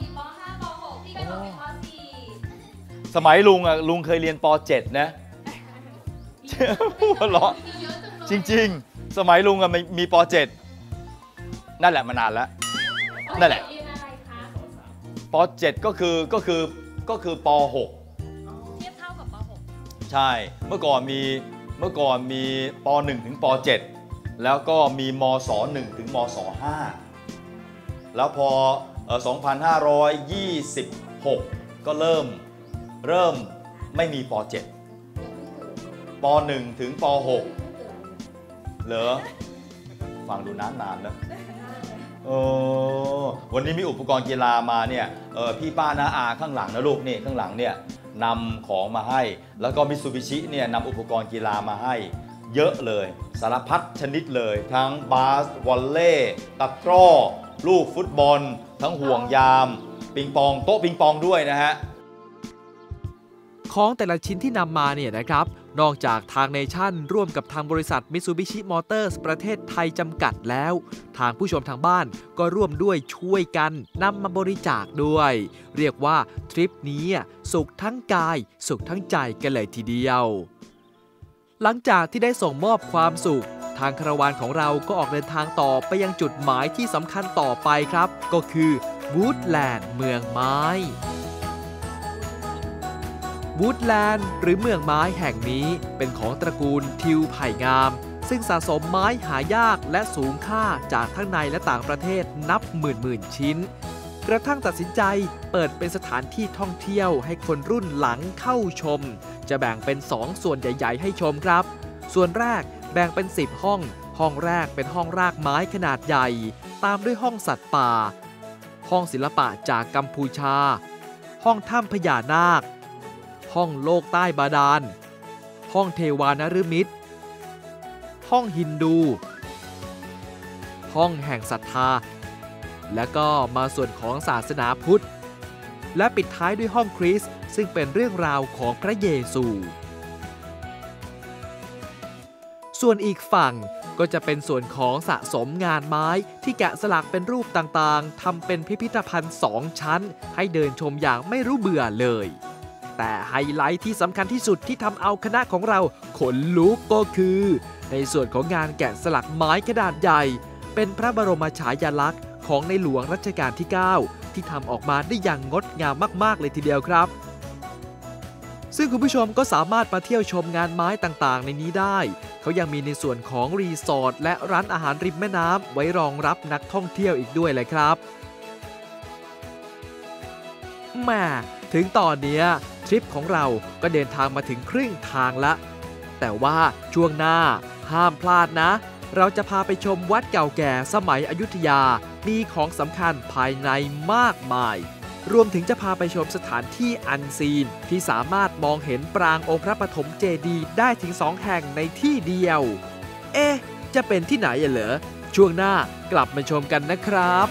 Speaker 4: สมัยลุงอ่ะลุงเคยเรียนป.เจ็ด นะหัวเราะจริงๆสมัยลุงอ่ะมีป.เจ็ด นั่นแหละมานานแล้วนั่นแหละป.เจ็ด ก็คือก็คือก็คือป.หก
Speaker 5: เทียบเท่ากับป.หก
Speaker 4: ใช่เมื่อก่อนมีเมื่อก่อนมีป.หนึ่ง ถึงป.เจ็ด แล้วก็มีมศ.หนึ่ง ถึงมศ.ห้า แล้วพอสองพันห้าร้อยยี่สิบหกก็เริ่มเริ่มไม่มีป.เจ็ด ป.หนึ่ง ถึงป.หก เหรอฟังดูนานนานนะเออวันนี้มีอุปกรณ์กีฬามาเนี่ยเออพี่ป้าน้าอาข้างหลังนะลูกนี่ข้างหลังเนี่ยนำของมาให้แล้วก็มิตซูบิชิเนี่ยนำอุปกรณ์กีฬามาให้เยอะเลยสารพัดชนิดเลยทั้งบาสวอลเลย์ตะกร้อลูกฟุตบอลทั้งห่วงยามปิงปองโต๊ะปิงปองด้วยนะฮะ
Speaker 2: ของแต่ละชิ้นที่นำมาเนี่ยนะครับนอกจากทางเนชั่นร่วมกับทางบริษัท Mitsubishi Motors ประเทศไทยจำกัดแล้วทางผู้ชมทางบ้านก็ร่วมด้วยช่วยกันนำมาบริจาคด้วยเรียกว่าทริปนี้สุขทั้งกายสุขทั้งใจกันเลยทีเดียวหลังจากที่ได้ส่งมอบความสุขทางคาราวานของเราก็ออกเดินทางต่อไปยังจุดหมายที่สำคัญต่อไปครับก็คือวูดแลนด์เมืองไม้วูดแลนด์หรือเมืองไม้แห่งนี้เป็นของตระกูลทิวไผ่งามซึ่งสะสมไม้หายากและสูงค่าจากทั้งในและต่างประเทศนับหมื่นหมื่นชิ้นกระทั่งตัดสินใจเปิดเป็นสถานที่ท่องเที่ยวให้คนรุ่นหลังเข้าชมจะแบ่งเป็นสองส่วนใหญ่ๆให้ชมครับส่วนแรกแบ่งเป็นสิบห้องห้องแรกเป็นห้องรากไม้ขนาดใหญ่ตามด้วยห้องสัตว์ป่าห้องศิลปะจากกัมพูชาห้องถ้ำพญานาคห้องโลกใต้บาดาลห้องเทวานฤมิตห้องฮินดูห้องแห่งศรัทธาและก็มาส่วนของศาสนาพุทธและปิดท้ายด้วยห้องคริสต์ซึ่งเป็นเรื่องราวของพระเยซูส่วนอีกฝั่งก็จะเป็นส่วนของสะสมงานไม้ที่แกะสลักเป็นรูปต่างๆทำเป็นพิพิธภัณฑ์สองชั้นให้เดินชมอย่างไม่รู้เบื่อเลยแต่ไฮไลท์ที่สำคัญที่สุดที่ทำเอาคณะของเราขนลุกก็คือในส่วนของงานแกะสลักไม้ขนาดใหญ่เป็นพระบรมฉายาลักษณ์ของในหลวงรัชกาลที่เก้าที่ทำออกมาได้อย่างงดงามมากๆเลยทีเดียวครับซึ่งคุณผู้ชมก็สามารถมาเที่ยวชมงานไม้ต่างๆในนี้ได้เขายังมีในส่วนของรีสอร์ทและร้านอาหารริมแม่น้ำไว้รองรับนักท่องเที่ยวอีกด้วยเลยครับแม่ถึงตอนนี้ทริปของเราก็เดินทางมาถึงครึ่งทางละแต่ว่าช่วงหน้าห้ามพลาดนะเราจะพาไปชมวัดเก่าแก่สมัยอยุธยามีของสำคัญภายในมากมายรวมถึงจะพาไปชมสถานที่อันซีนที่สามารถมองเห็นปรางองค์พระปฐมเจดีย์ได้ถึงสองแห่งในที่เดียวเอ๊ะจะเป็นที่ไหนเหรอช่วงหน้ากลับมาชมกันนะครับ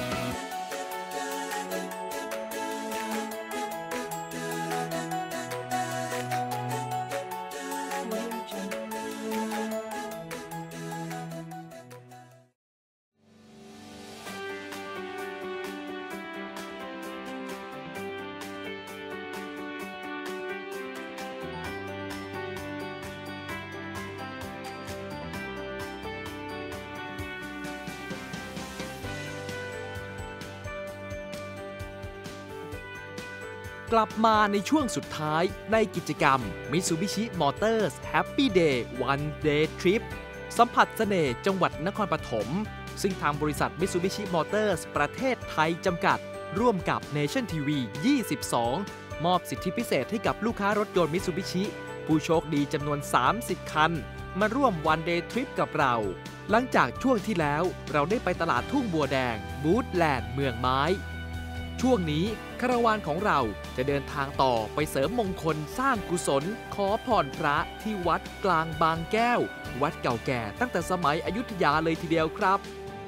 Speaker 2: กลับมาในช่วงสุดท้ายในกิจกรรม Mitsubishi Motors Happy Day One Day Trip สัมผัสเสน่ห์จังหวัดนครปฐมซึ่งทางบริษัท Mitsubishi Motors ประเทศไทยจำกัดร่วมกับ Nation ที วี ยี่สิบสองมอบสิทธิพิเศษให้กับลูกค้ารถยนต์ Mitsubishi ผู้โชคดีจำนวนสามสิบคันมาร่วม One Day Trip กับเราหลังจากช่วงที่แล้วเราได้ไปตลาดทุ่งบัวแดงบูธแลนด์เมืองไม้ช่วงนี้คาราวานของเราจะเดินทางต่อไปเสริมมงคลสร้างกุศลขอพรพระที่วัดกลางบางแก้ววัดเก่าแก่ตั้งแต่สมัยอยุธยาเลยทีเดียวครับ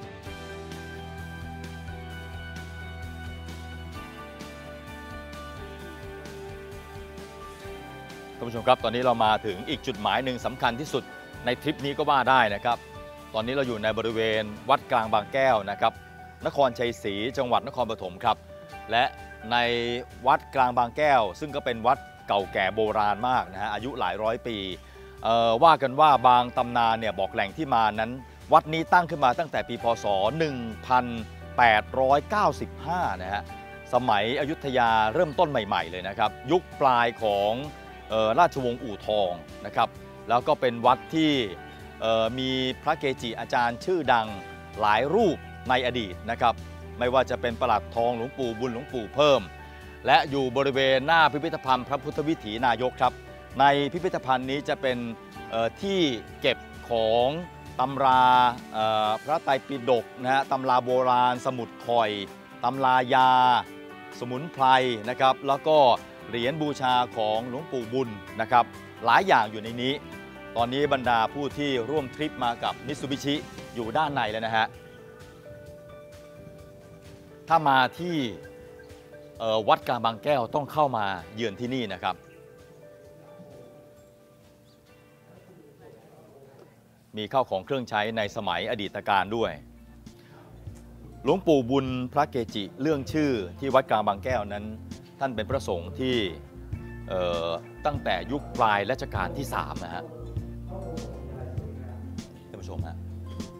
Speaker 4: ท่านผู้ชมครับตอนนี้เรามาถึงอีกจุดหมายหนึ่งสำคัญที่สุดในทริปนี้ก็ว่าได้นะครับตอนนี้เราอยู่ในบริเวณวัดกลางบางแก้วนะครับนครชัยศรีจังหวัดนครปฐมครับและในวัดกลางบางแก้วซึ่งก็เป็นวัดเก่าแก่โบราณมากนะฮะอายุหลายร้อยปีว่ากันว่าบางตำนานเนี่ยบอกแหล่งที่มานั้นวัดนี้ตั้งขึ้นมาตั้งแต่ปีพ.ศ. หนึ่งพันแปดร้อยเก้าสิบห้านะฮะสมัยอยุธยาเริ่มต้นใหม่ๆเลยนะครับยุคปลายของราชวงศ์อู่ทองนะครับแล้วก็เป็นวัดที่มีพระเกจิอาจารย์ชื่อดังหลายรูปในอดีตนะครับไม่ว่าจะเป็นประหลัดทองหลวงปู่บุญหลวงปู่เพิ่มและอยู่บริเวณหน้าพิพิธภัณฑ์พระพุทธวิถีนายกครับในพิพิธภัณฑ์นี้จะเป็นที่เก็บของตำราพระไตรปิฎกนะฮะตำราโบราณสมุดข่อยตำรายาสมุนไพรนะครับแล้วก็เหรียญบูชาของหลวงปู่บุญนะครับหลายอย่างอยู่ในนี้ตอนนี้บรรดาผู้ที่ร่วมทริปมากับมิตซูบิชิอยู่ด้านในแล้วนะฮะถ้ามาที่วัดกลางบางแก้วต้องเข้ามาเยือนที่นี่นะครับมีข้าวของเครื่องใช้ในสมัยอดีตการด้วยหลวงปู่บุญพระเกจิเรื่องชื่อที่วัดกลางบางแก้วนั้นท่านเป็นพระสงฆ์ที่ตั้งแต่ยุคปลายรัชกาลที่สามนะฮะท่านผู้ชมฮะ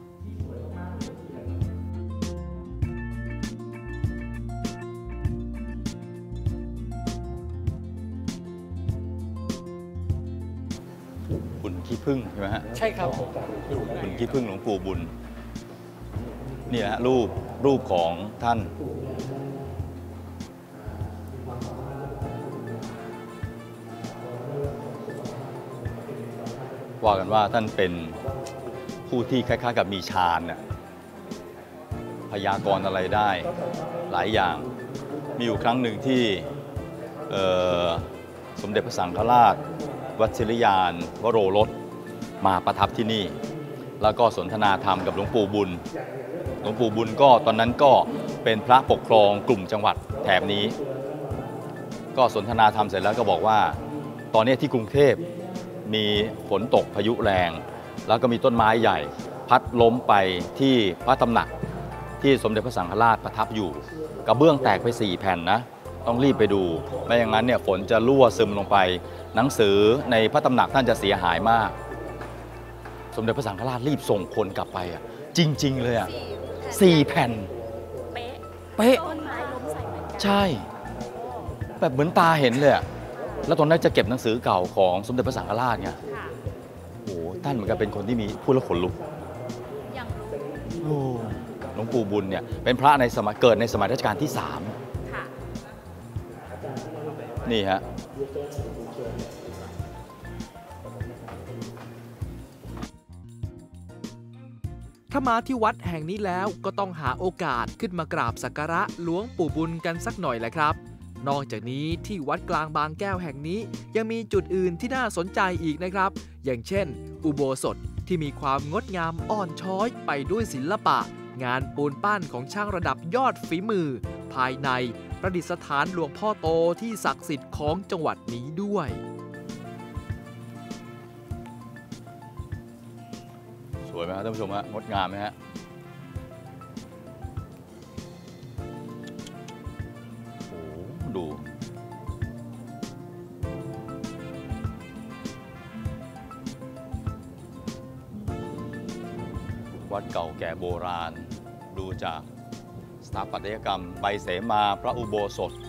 Speaker 4: บุญขี้ผึ้งใช่ไหมฮะใช่ครับบุญขี้ผึ้งหลวงปู่บุญนี่ฮะรูปรูปของท่านว่ากันว่าท่านเป็นผู้ที่คล้ายๆกับมีฌานน่ะพยากรณ์อะไรได้หลายอย่างมีอยู่ครั้งหนึ่งที่สมเด็จพระสังฆราชวชิรยานวโรรสมาประทับที่นี่แล้วก็สนทนาธรรมกับหลวงปู่บุญหลวงปู่บุญก็ตอนนั้นก็เป็นพระปกครองกลุ่มจังหวัดแถบนี้ก็สนทนาธรรมเสร็จแล้วก็บอกว่าตอนนี้ที่กรุงเทพมีฝนตกพายุแรงแล้วก็มีต้นไม้ใหญ่พัดล้มไปที่พระตำหนักที่สมเด็จพระสังฆราชประทับอยู่กระเบื้องแตกไปสี่แผ่นนะต้องรีบไปดูไม่อย่างนั้นเนี่ยฝนจะรั่วซึมลงไปหนังสือในพระตำหนักท่านจะเสียหายมากสมเด็จพระสังฆราชรีบส่งคนกลับไปอ่ะจริงๆเลยอ่ะสี่แผ่นเป๊ะเป๊ะต้นไม้ล้มใส่เหมือนกันใช่แบบเหมือนตาเห็นเลยอ่ะแล้วตอนนั้นจะเก็บหนังสือเก่าของสมเด็จพระสังฆราชไงโอ้ท่านเหมือนกับเป็นคนที่มีพูดแล้วขนลุกอย่างรู้หลวงปู่บุญเนี่ยเป็นพระในสมัยเกิดในสมัยรัชกาลที่สามนี่ฮะ
Speaker 2: ถ้ามาที่วัดแห่งนี้แล้วก็ต้องหาโอกาสขึ้นมากราบสักการะหลวงปู่บุญกันสักหน่อยแหละครับนอกจากนี้ที่วัดกลางบางแก้วแห่งนี้ยังมีจุดอื่นที่น่าสนใจอีกนะครับอย่างเช่นอุโบสถที่มีความงดงามอ่อนช้อยไปด้วยศิลปะงานปูนปั้นของช่างระดับยอดฝีมือภายในประดิษฐานหลวงพ่อโตที่ศักดิ์สิทธิ์ของจังหวัดนี้ด้วย
Speaker 4: สวยไหมครับท่านผู้ชมฮะงดงามไหมฮะโอ้ดูวัดเก่าแก่โบราณดูจากสถาปัตยกรรมใบเสมาพระอุโบสถ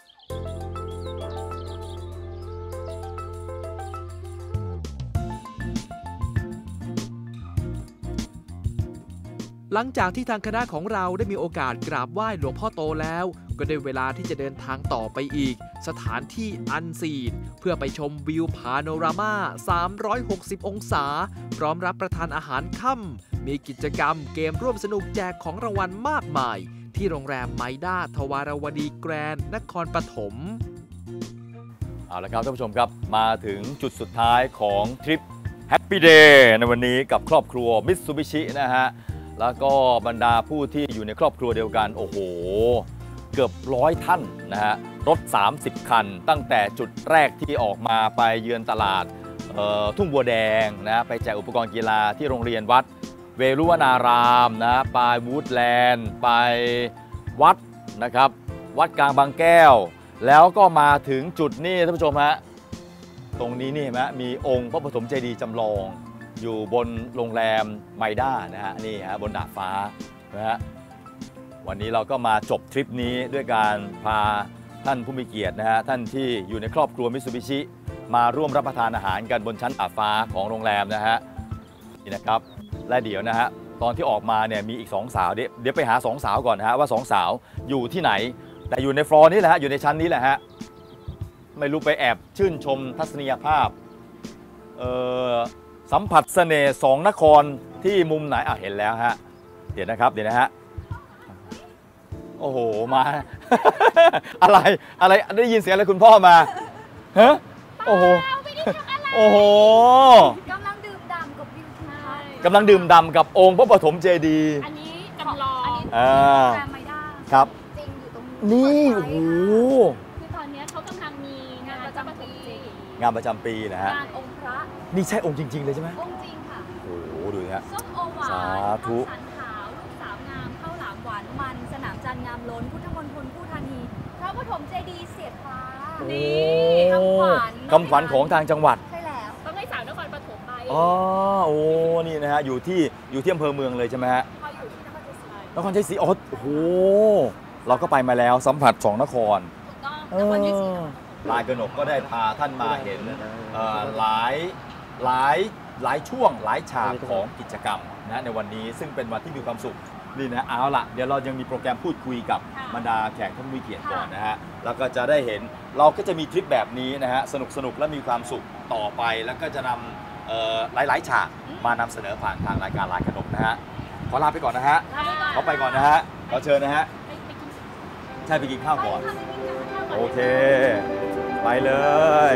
Speaker 2: หลังจากที่ทางคณะของเราได้มีโอกาสกราบไหว้หลวงพ่อโตแล้วก็ได้เวลาที่จะเดินทางต่อไปอีกสถานที่อันซีนเพื่อไปชมวิวพาโนรามาสามร้อยหกสิบองศาพร้อมรับประทานอาหารค่ำมีกิจกรรมเกมร่วมสนุกแจกของรางวัลมากมายที่โรงแรมไมด้าทวารวดีแกรนด์นครปฐม
Speaker 4: เอาละครับท่านผู้ชมครับมาถึงจุดสุดท้ายของทริป Happy Day ในวันนี้กับครอบครัว Mitsubishi นะฮะแล้วก็บรรดาผู้ที่อยู่ในครอบครัวเดียวกันโอ้โหเกือบร้อยท่านนะฮะรถสามสิบคันตั้งแต่จุดแรกที่ออกมาไปเยือนตลาดทุ่งบัวแดงนะไปแจกอุปกรณ์กีฬาที่โรงเรียนวัดเวรุวนารามนะไปวูดแลนด์ไปวัดนะครับวัดกลางบางแก้วแล้วก็มาถึงจุดนี้ท่านผู้ชมฮะตรงนี้นี่เห็นไหมมีองค์พระปฐมเจดีย์จำลองอยู่บนโรงแรมไมด้านะฮะนี่ฮะบนดาดฟ้านะฮะวันนี้เราก็มาจบทริปนี้ด้วยการพาท่านผู้มีเกียรตินะฮะท่านที่อยู่ในครอบครัวมิตซูบิชิมาร่วมรับประทานอาหารกันบนชั้นดาดฟ้าของโรงแรมนะฮะนี่นะครับและเดี๋ยวนะฮะตอนที่ออกมาเนี่ยมีอีกสองสาวเดี๋ยวเดี๋ยวไปหาสองสาวก่อนนะฮะว่าสองสาวอยู่ที่ไหนแต่อยู่ในฟลอร์นี้แหละฮะอยู่ในชั้นนี้แหละฮะไม่รู้ไปแอบชื่นชมทัศนียภาพเอ่อสัมผัสเสน่ห์สองนครที่มุมไหนอ่ะเห็นแล้วฮะเดี๋ยวนะครับเดี๋ยวนะฮะโอ้โหมา อะไรอะไรได้ยินเสียงอะไรคุณพ่อมาฮะโอ้โหโอ้โห
Speaker 5: กำลังดื่มด่ำกับวิวทิวทัศน์
Speaker 4: กำลังดื่มด่ำกับองค์พระปฐมเจดีย์
Speaker 5: อันนี้จำลองอันนี้
Speaker 4: อ่า
Speaker 5: ไมด้า
Speaker 4: ครับ
Speaker 5: จริงอยู่ตรง
Speaker 4: นี่โอ้โห
Speaker 5: คือตอนนี้เขากำลังมีงานประจำปี
Speaker 4: งานประจำปีนะฮะ
Speaker 5: งานองค์พระ
Speaker 4: นี่ใช่องค์จริงๆเลยใช่ไหม
Speaker 5: องค์จริงค่ะ
Speaker 4: โอ้โหดูนะฮะ
Speaker 5: ส้มโอหวาน
Speaker 4: สาธุ
Speaker 5: ข้าวสารขาวลูกสาวงามข้าวหลามหวานมันสนามจันทร์งามล้นพุทธมณฑลผู้ธานีพระปฐมเจดีย์เสียดฟ้านี่คำขวัญ
Speaker 4: คำขวัญของทางจังหวัด
Speaker 5: ใช่แล้วต้องให้สาวนครปฐมไป
Speaker 4: อ๋อโอ้นี่นะฮะอยู่ที่อยู่ที่อำเภอเมืองเลยใช่ไหมฮะ
Speaker 5: เขาอยู่ที่นครชัยศรี
Speaker 4: นครชัยศรีอ๋อโอ้โหเราก็ไปมาแล้วสัมผัสสองนคร
Speaker 5: ถูกต้องนครชัยศรี
Speaker 4: ลายกนกก็ได้พาท่านมาเห็นหลายหลายหลายช่วงหลายฉากของกิจกรรมนะในวันนี้ซึ่งเป็นวันที่มีความสุขนี่นะเอาล่ะเดี๋ยวเรายังมีโปรแกรมพูดคุยกับบรรดาแขกท่านมีเกียรติก่อนนะฮะแล้วก็จะได้เห็นเราก็จะมีทริปแบบนี้นะฮะสนุกสนุกและมีความสุขต่อไปแล้วก็จะนำหลายหลายฉากมานำเสนอผ่านทางรายการลายกนกนะฮะขอลาไปก่อนนะฮะขอไปก่อนนะฮะขอเชิญนะฮะใช่ไปกินข้าวก่อนโอเคไปเลย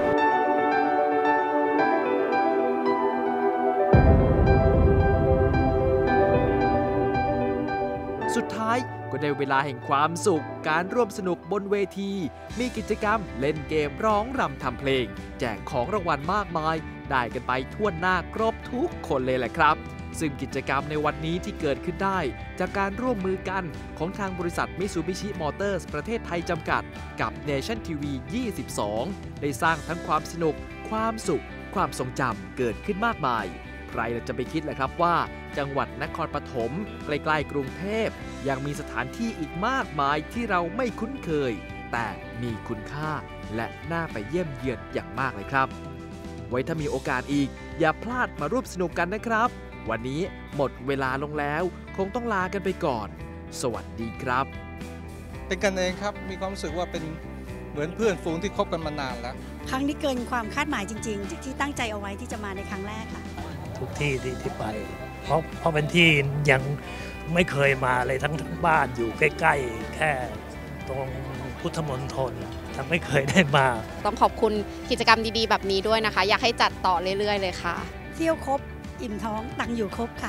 Speaker 2: สุดท้ายก็ได้เวลาแห่งความสุขการร่วมสนุกบนเวทีมีกิจกรรมเล่นเกมร้องรำทำเพลงแจกของรางวัลมากมายได้กันไปทั่วหน้าครบทุกคนเลยแหละครับซึ่งกิจกรรมในวันนี้ที่เกิดขึ้นได้จากการร่วมมือกันของทางบริษัท Mitsubishi Motors ประเทศไทยจำกัดกับ Nation ที วี ยี่สิบสอง ได้สร้างทั้งความสนุกความสุขความทรงจำเกิดขึ้นมากมายใครจะไปคิดแหละครับว่าจังหวัดนครปฐมใกล้ๆกรุงเทพยังมีสถานที่อีกมากมายที่เราไม่คุ้นเคยแต่มีคุณค่าและน่าไปเยี่ยมเยือนอย่างมากเลยครับไว้ถ้ามีโอกาสอีกอย่าพลาดมาร่วมสนุกกันนะครับวันนี้หมดเวลาลงแล้วคงต้องลากันไปก่อนสวัสดีครับ
Speaker 9: เป็นกันเองครับมีความรู้สึกว่าเป็นเหมือนเพื่อนฝูงที่คบกันมานานแล้ว
Speaker 10: ครั้งนี้เกินความคาดหมายจริงๆที่ตั้งใจเอาไว้ที่จะมาในครั้งแรกค่ะ
Speaker 11: ทุกที่ที่ที่ไปเพราะเพราะเป็นที่ยังไม่เคยมาเลยทั้งทั้งบ้านอยู่ใกล้ๆแค่ตรงพุทธมณฑลทั้งไม่เคยได้มา
Speaker 12: ต้องขอบคุณกิจกรรมดีๆแบบนี้ด้วยนะคะอยากให้จัดต่อเรื่อยๆเลยค่ะ
Speaker 10: เที่ยวครบอิ่มท้องตังอยู่ครบค่ะ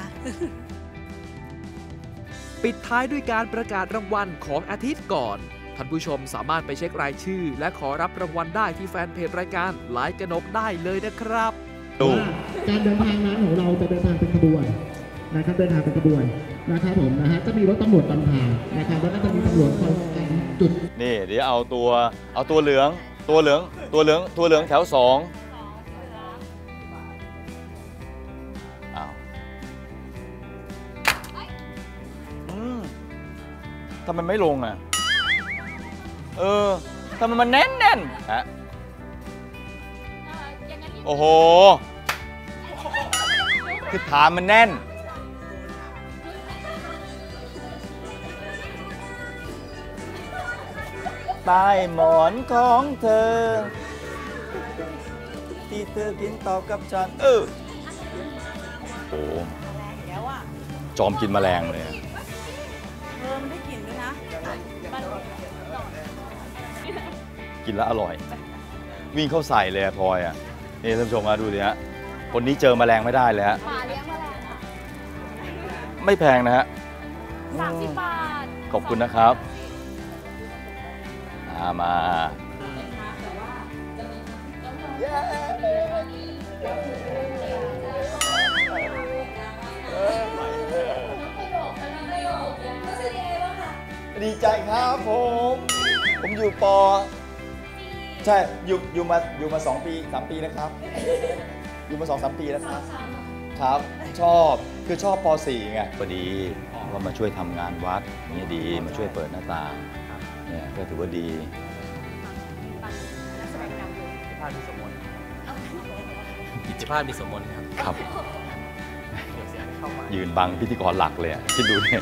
Speaker 2: ปิดท้ายด้วยการประกาศรางวัลของอาทิตย์ก่อนท่านผู้ชมสามารถไปเช็ครายชื่อและขอรับรางวัลได้ที่แฟนเพจรายการหลายกนกได้เลยนะครับ
Speaker 13: การเดินทางนั้นของเราจะเดินทางเป็นขบวนนะครับเดินทางเป็นขบวนนะครับผมนะฮะจะมีรถตำรวจนำทางนะครับแล้วก็จะมีตำรวจคอยกันจุด
Speaker 4: นี่เดี๋ยวเอาตัวเอาตัวเหลืองตัวเหลืองตัวเหลืองตัวเหลืองแถวสองอ้าวอืมทำไมไม่ลงอ่ะเออทำไมมันแน่นแน่นฮะโอ้โหคือฐานมันแน่นใต้หมอนของเธอที่เธอกินต่อกับฉันเออโอ้จอมกินแมลงเลย
Speaker 10: เริ่มได้กลิ่นด้วยนะ
Speaker 4: กินแล้วอร่อยวิ่งเข้าใส่เลยพลอยอ่ะนี่ท่านผู้ชมมาดูดิฮะคนนี้เจอแมลงไม่ได้เลยฮะ
Speaker 5: หมาเลี้ยงแมลงค่ะ
Speaker 4: ไม่แพงนะฮะ
Speaker 5: สามสิบบาท
Speaker 4: ขอบคุณนะครับมาดีใจครับผมผมอยู่ป.ใช่อยู่อยู่มาอยู่มาสองปีสามปีแล้วครับอยู่มาสองสามปีแล้วครับครับชอบคือชอบป.สี่ไงพอดีก็มาช่วยทำงานวัดนี่ดีมาช่วยเปิดหน้าต่างเนี่ยก็ถือว่าดี
Speaker 8: ภาพมีสมมติกิจภาพมีสมมติครับ
Speaker 4: ครับยืนบังพิธีกรหลักเลยคิดดูเนี่ย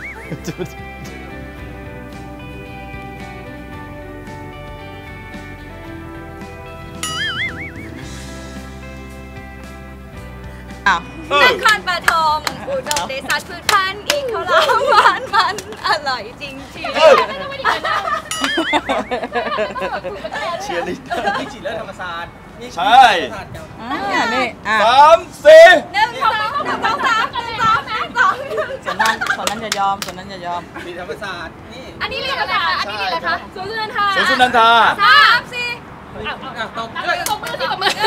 Speaker 3: นครปฐมอุดมเดชพืชพันธุ์อีกข้าวหลามหวานมันอร่อยจริงจริง
Speaker 4: เชียร์นี่
Speaker 8: นี่จิตและธรรมศาสตร์
Speaker 4: ใช่
Speaker 6: นี่
Speaker 4: สามสี่
Speaker 3: หนึ่งสองหนึ่งสองสามหนึ่งสองหนึ่งสอง
Speaker 6: ส่วนนั้นส่วนนั้นจะยอมส่วนนั้นจะยอม
Speaker 8: มีธรรมศาสตร์นี่
Speaker 5: อันนี้เรียนอะไรอันนี้เรียนอะไรคะสวนสุนันทา
Speaker 4: สวนสุนันทา
Speaker 5: สามสี่
Speaker 8: ตบ
Speaker 5: ตบมือที่ตบมือ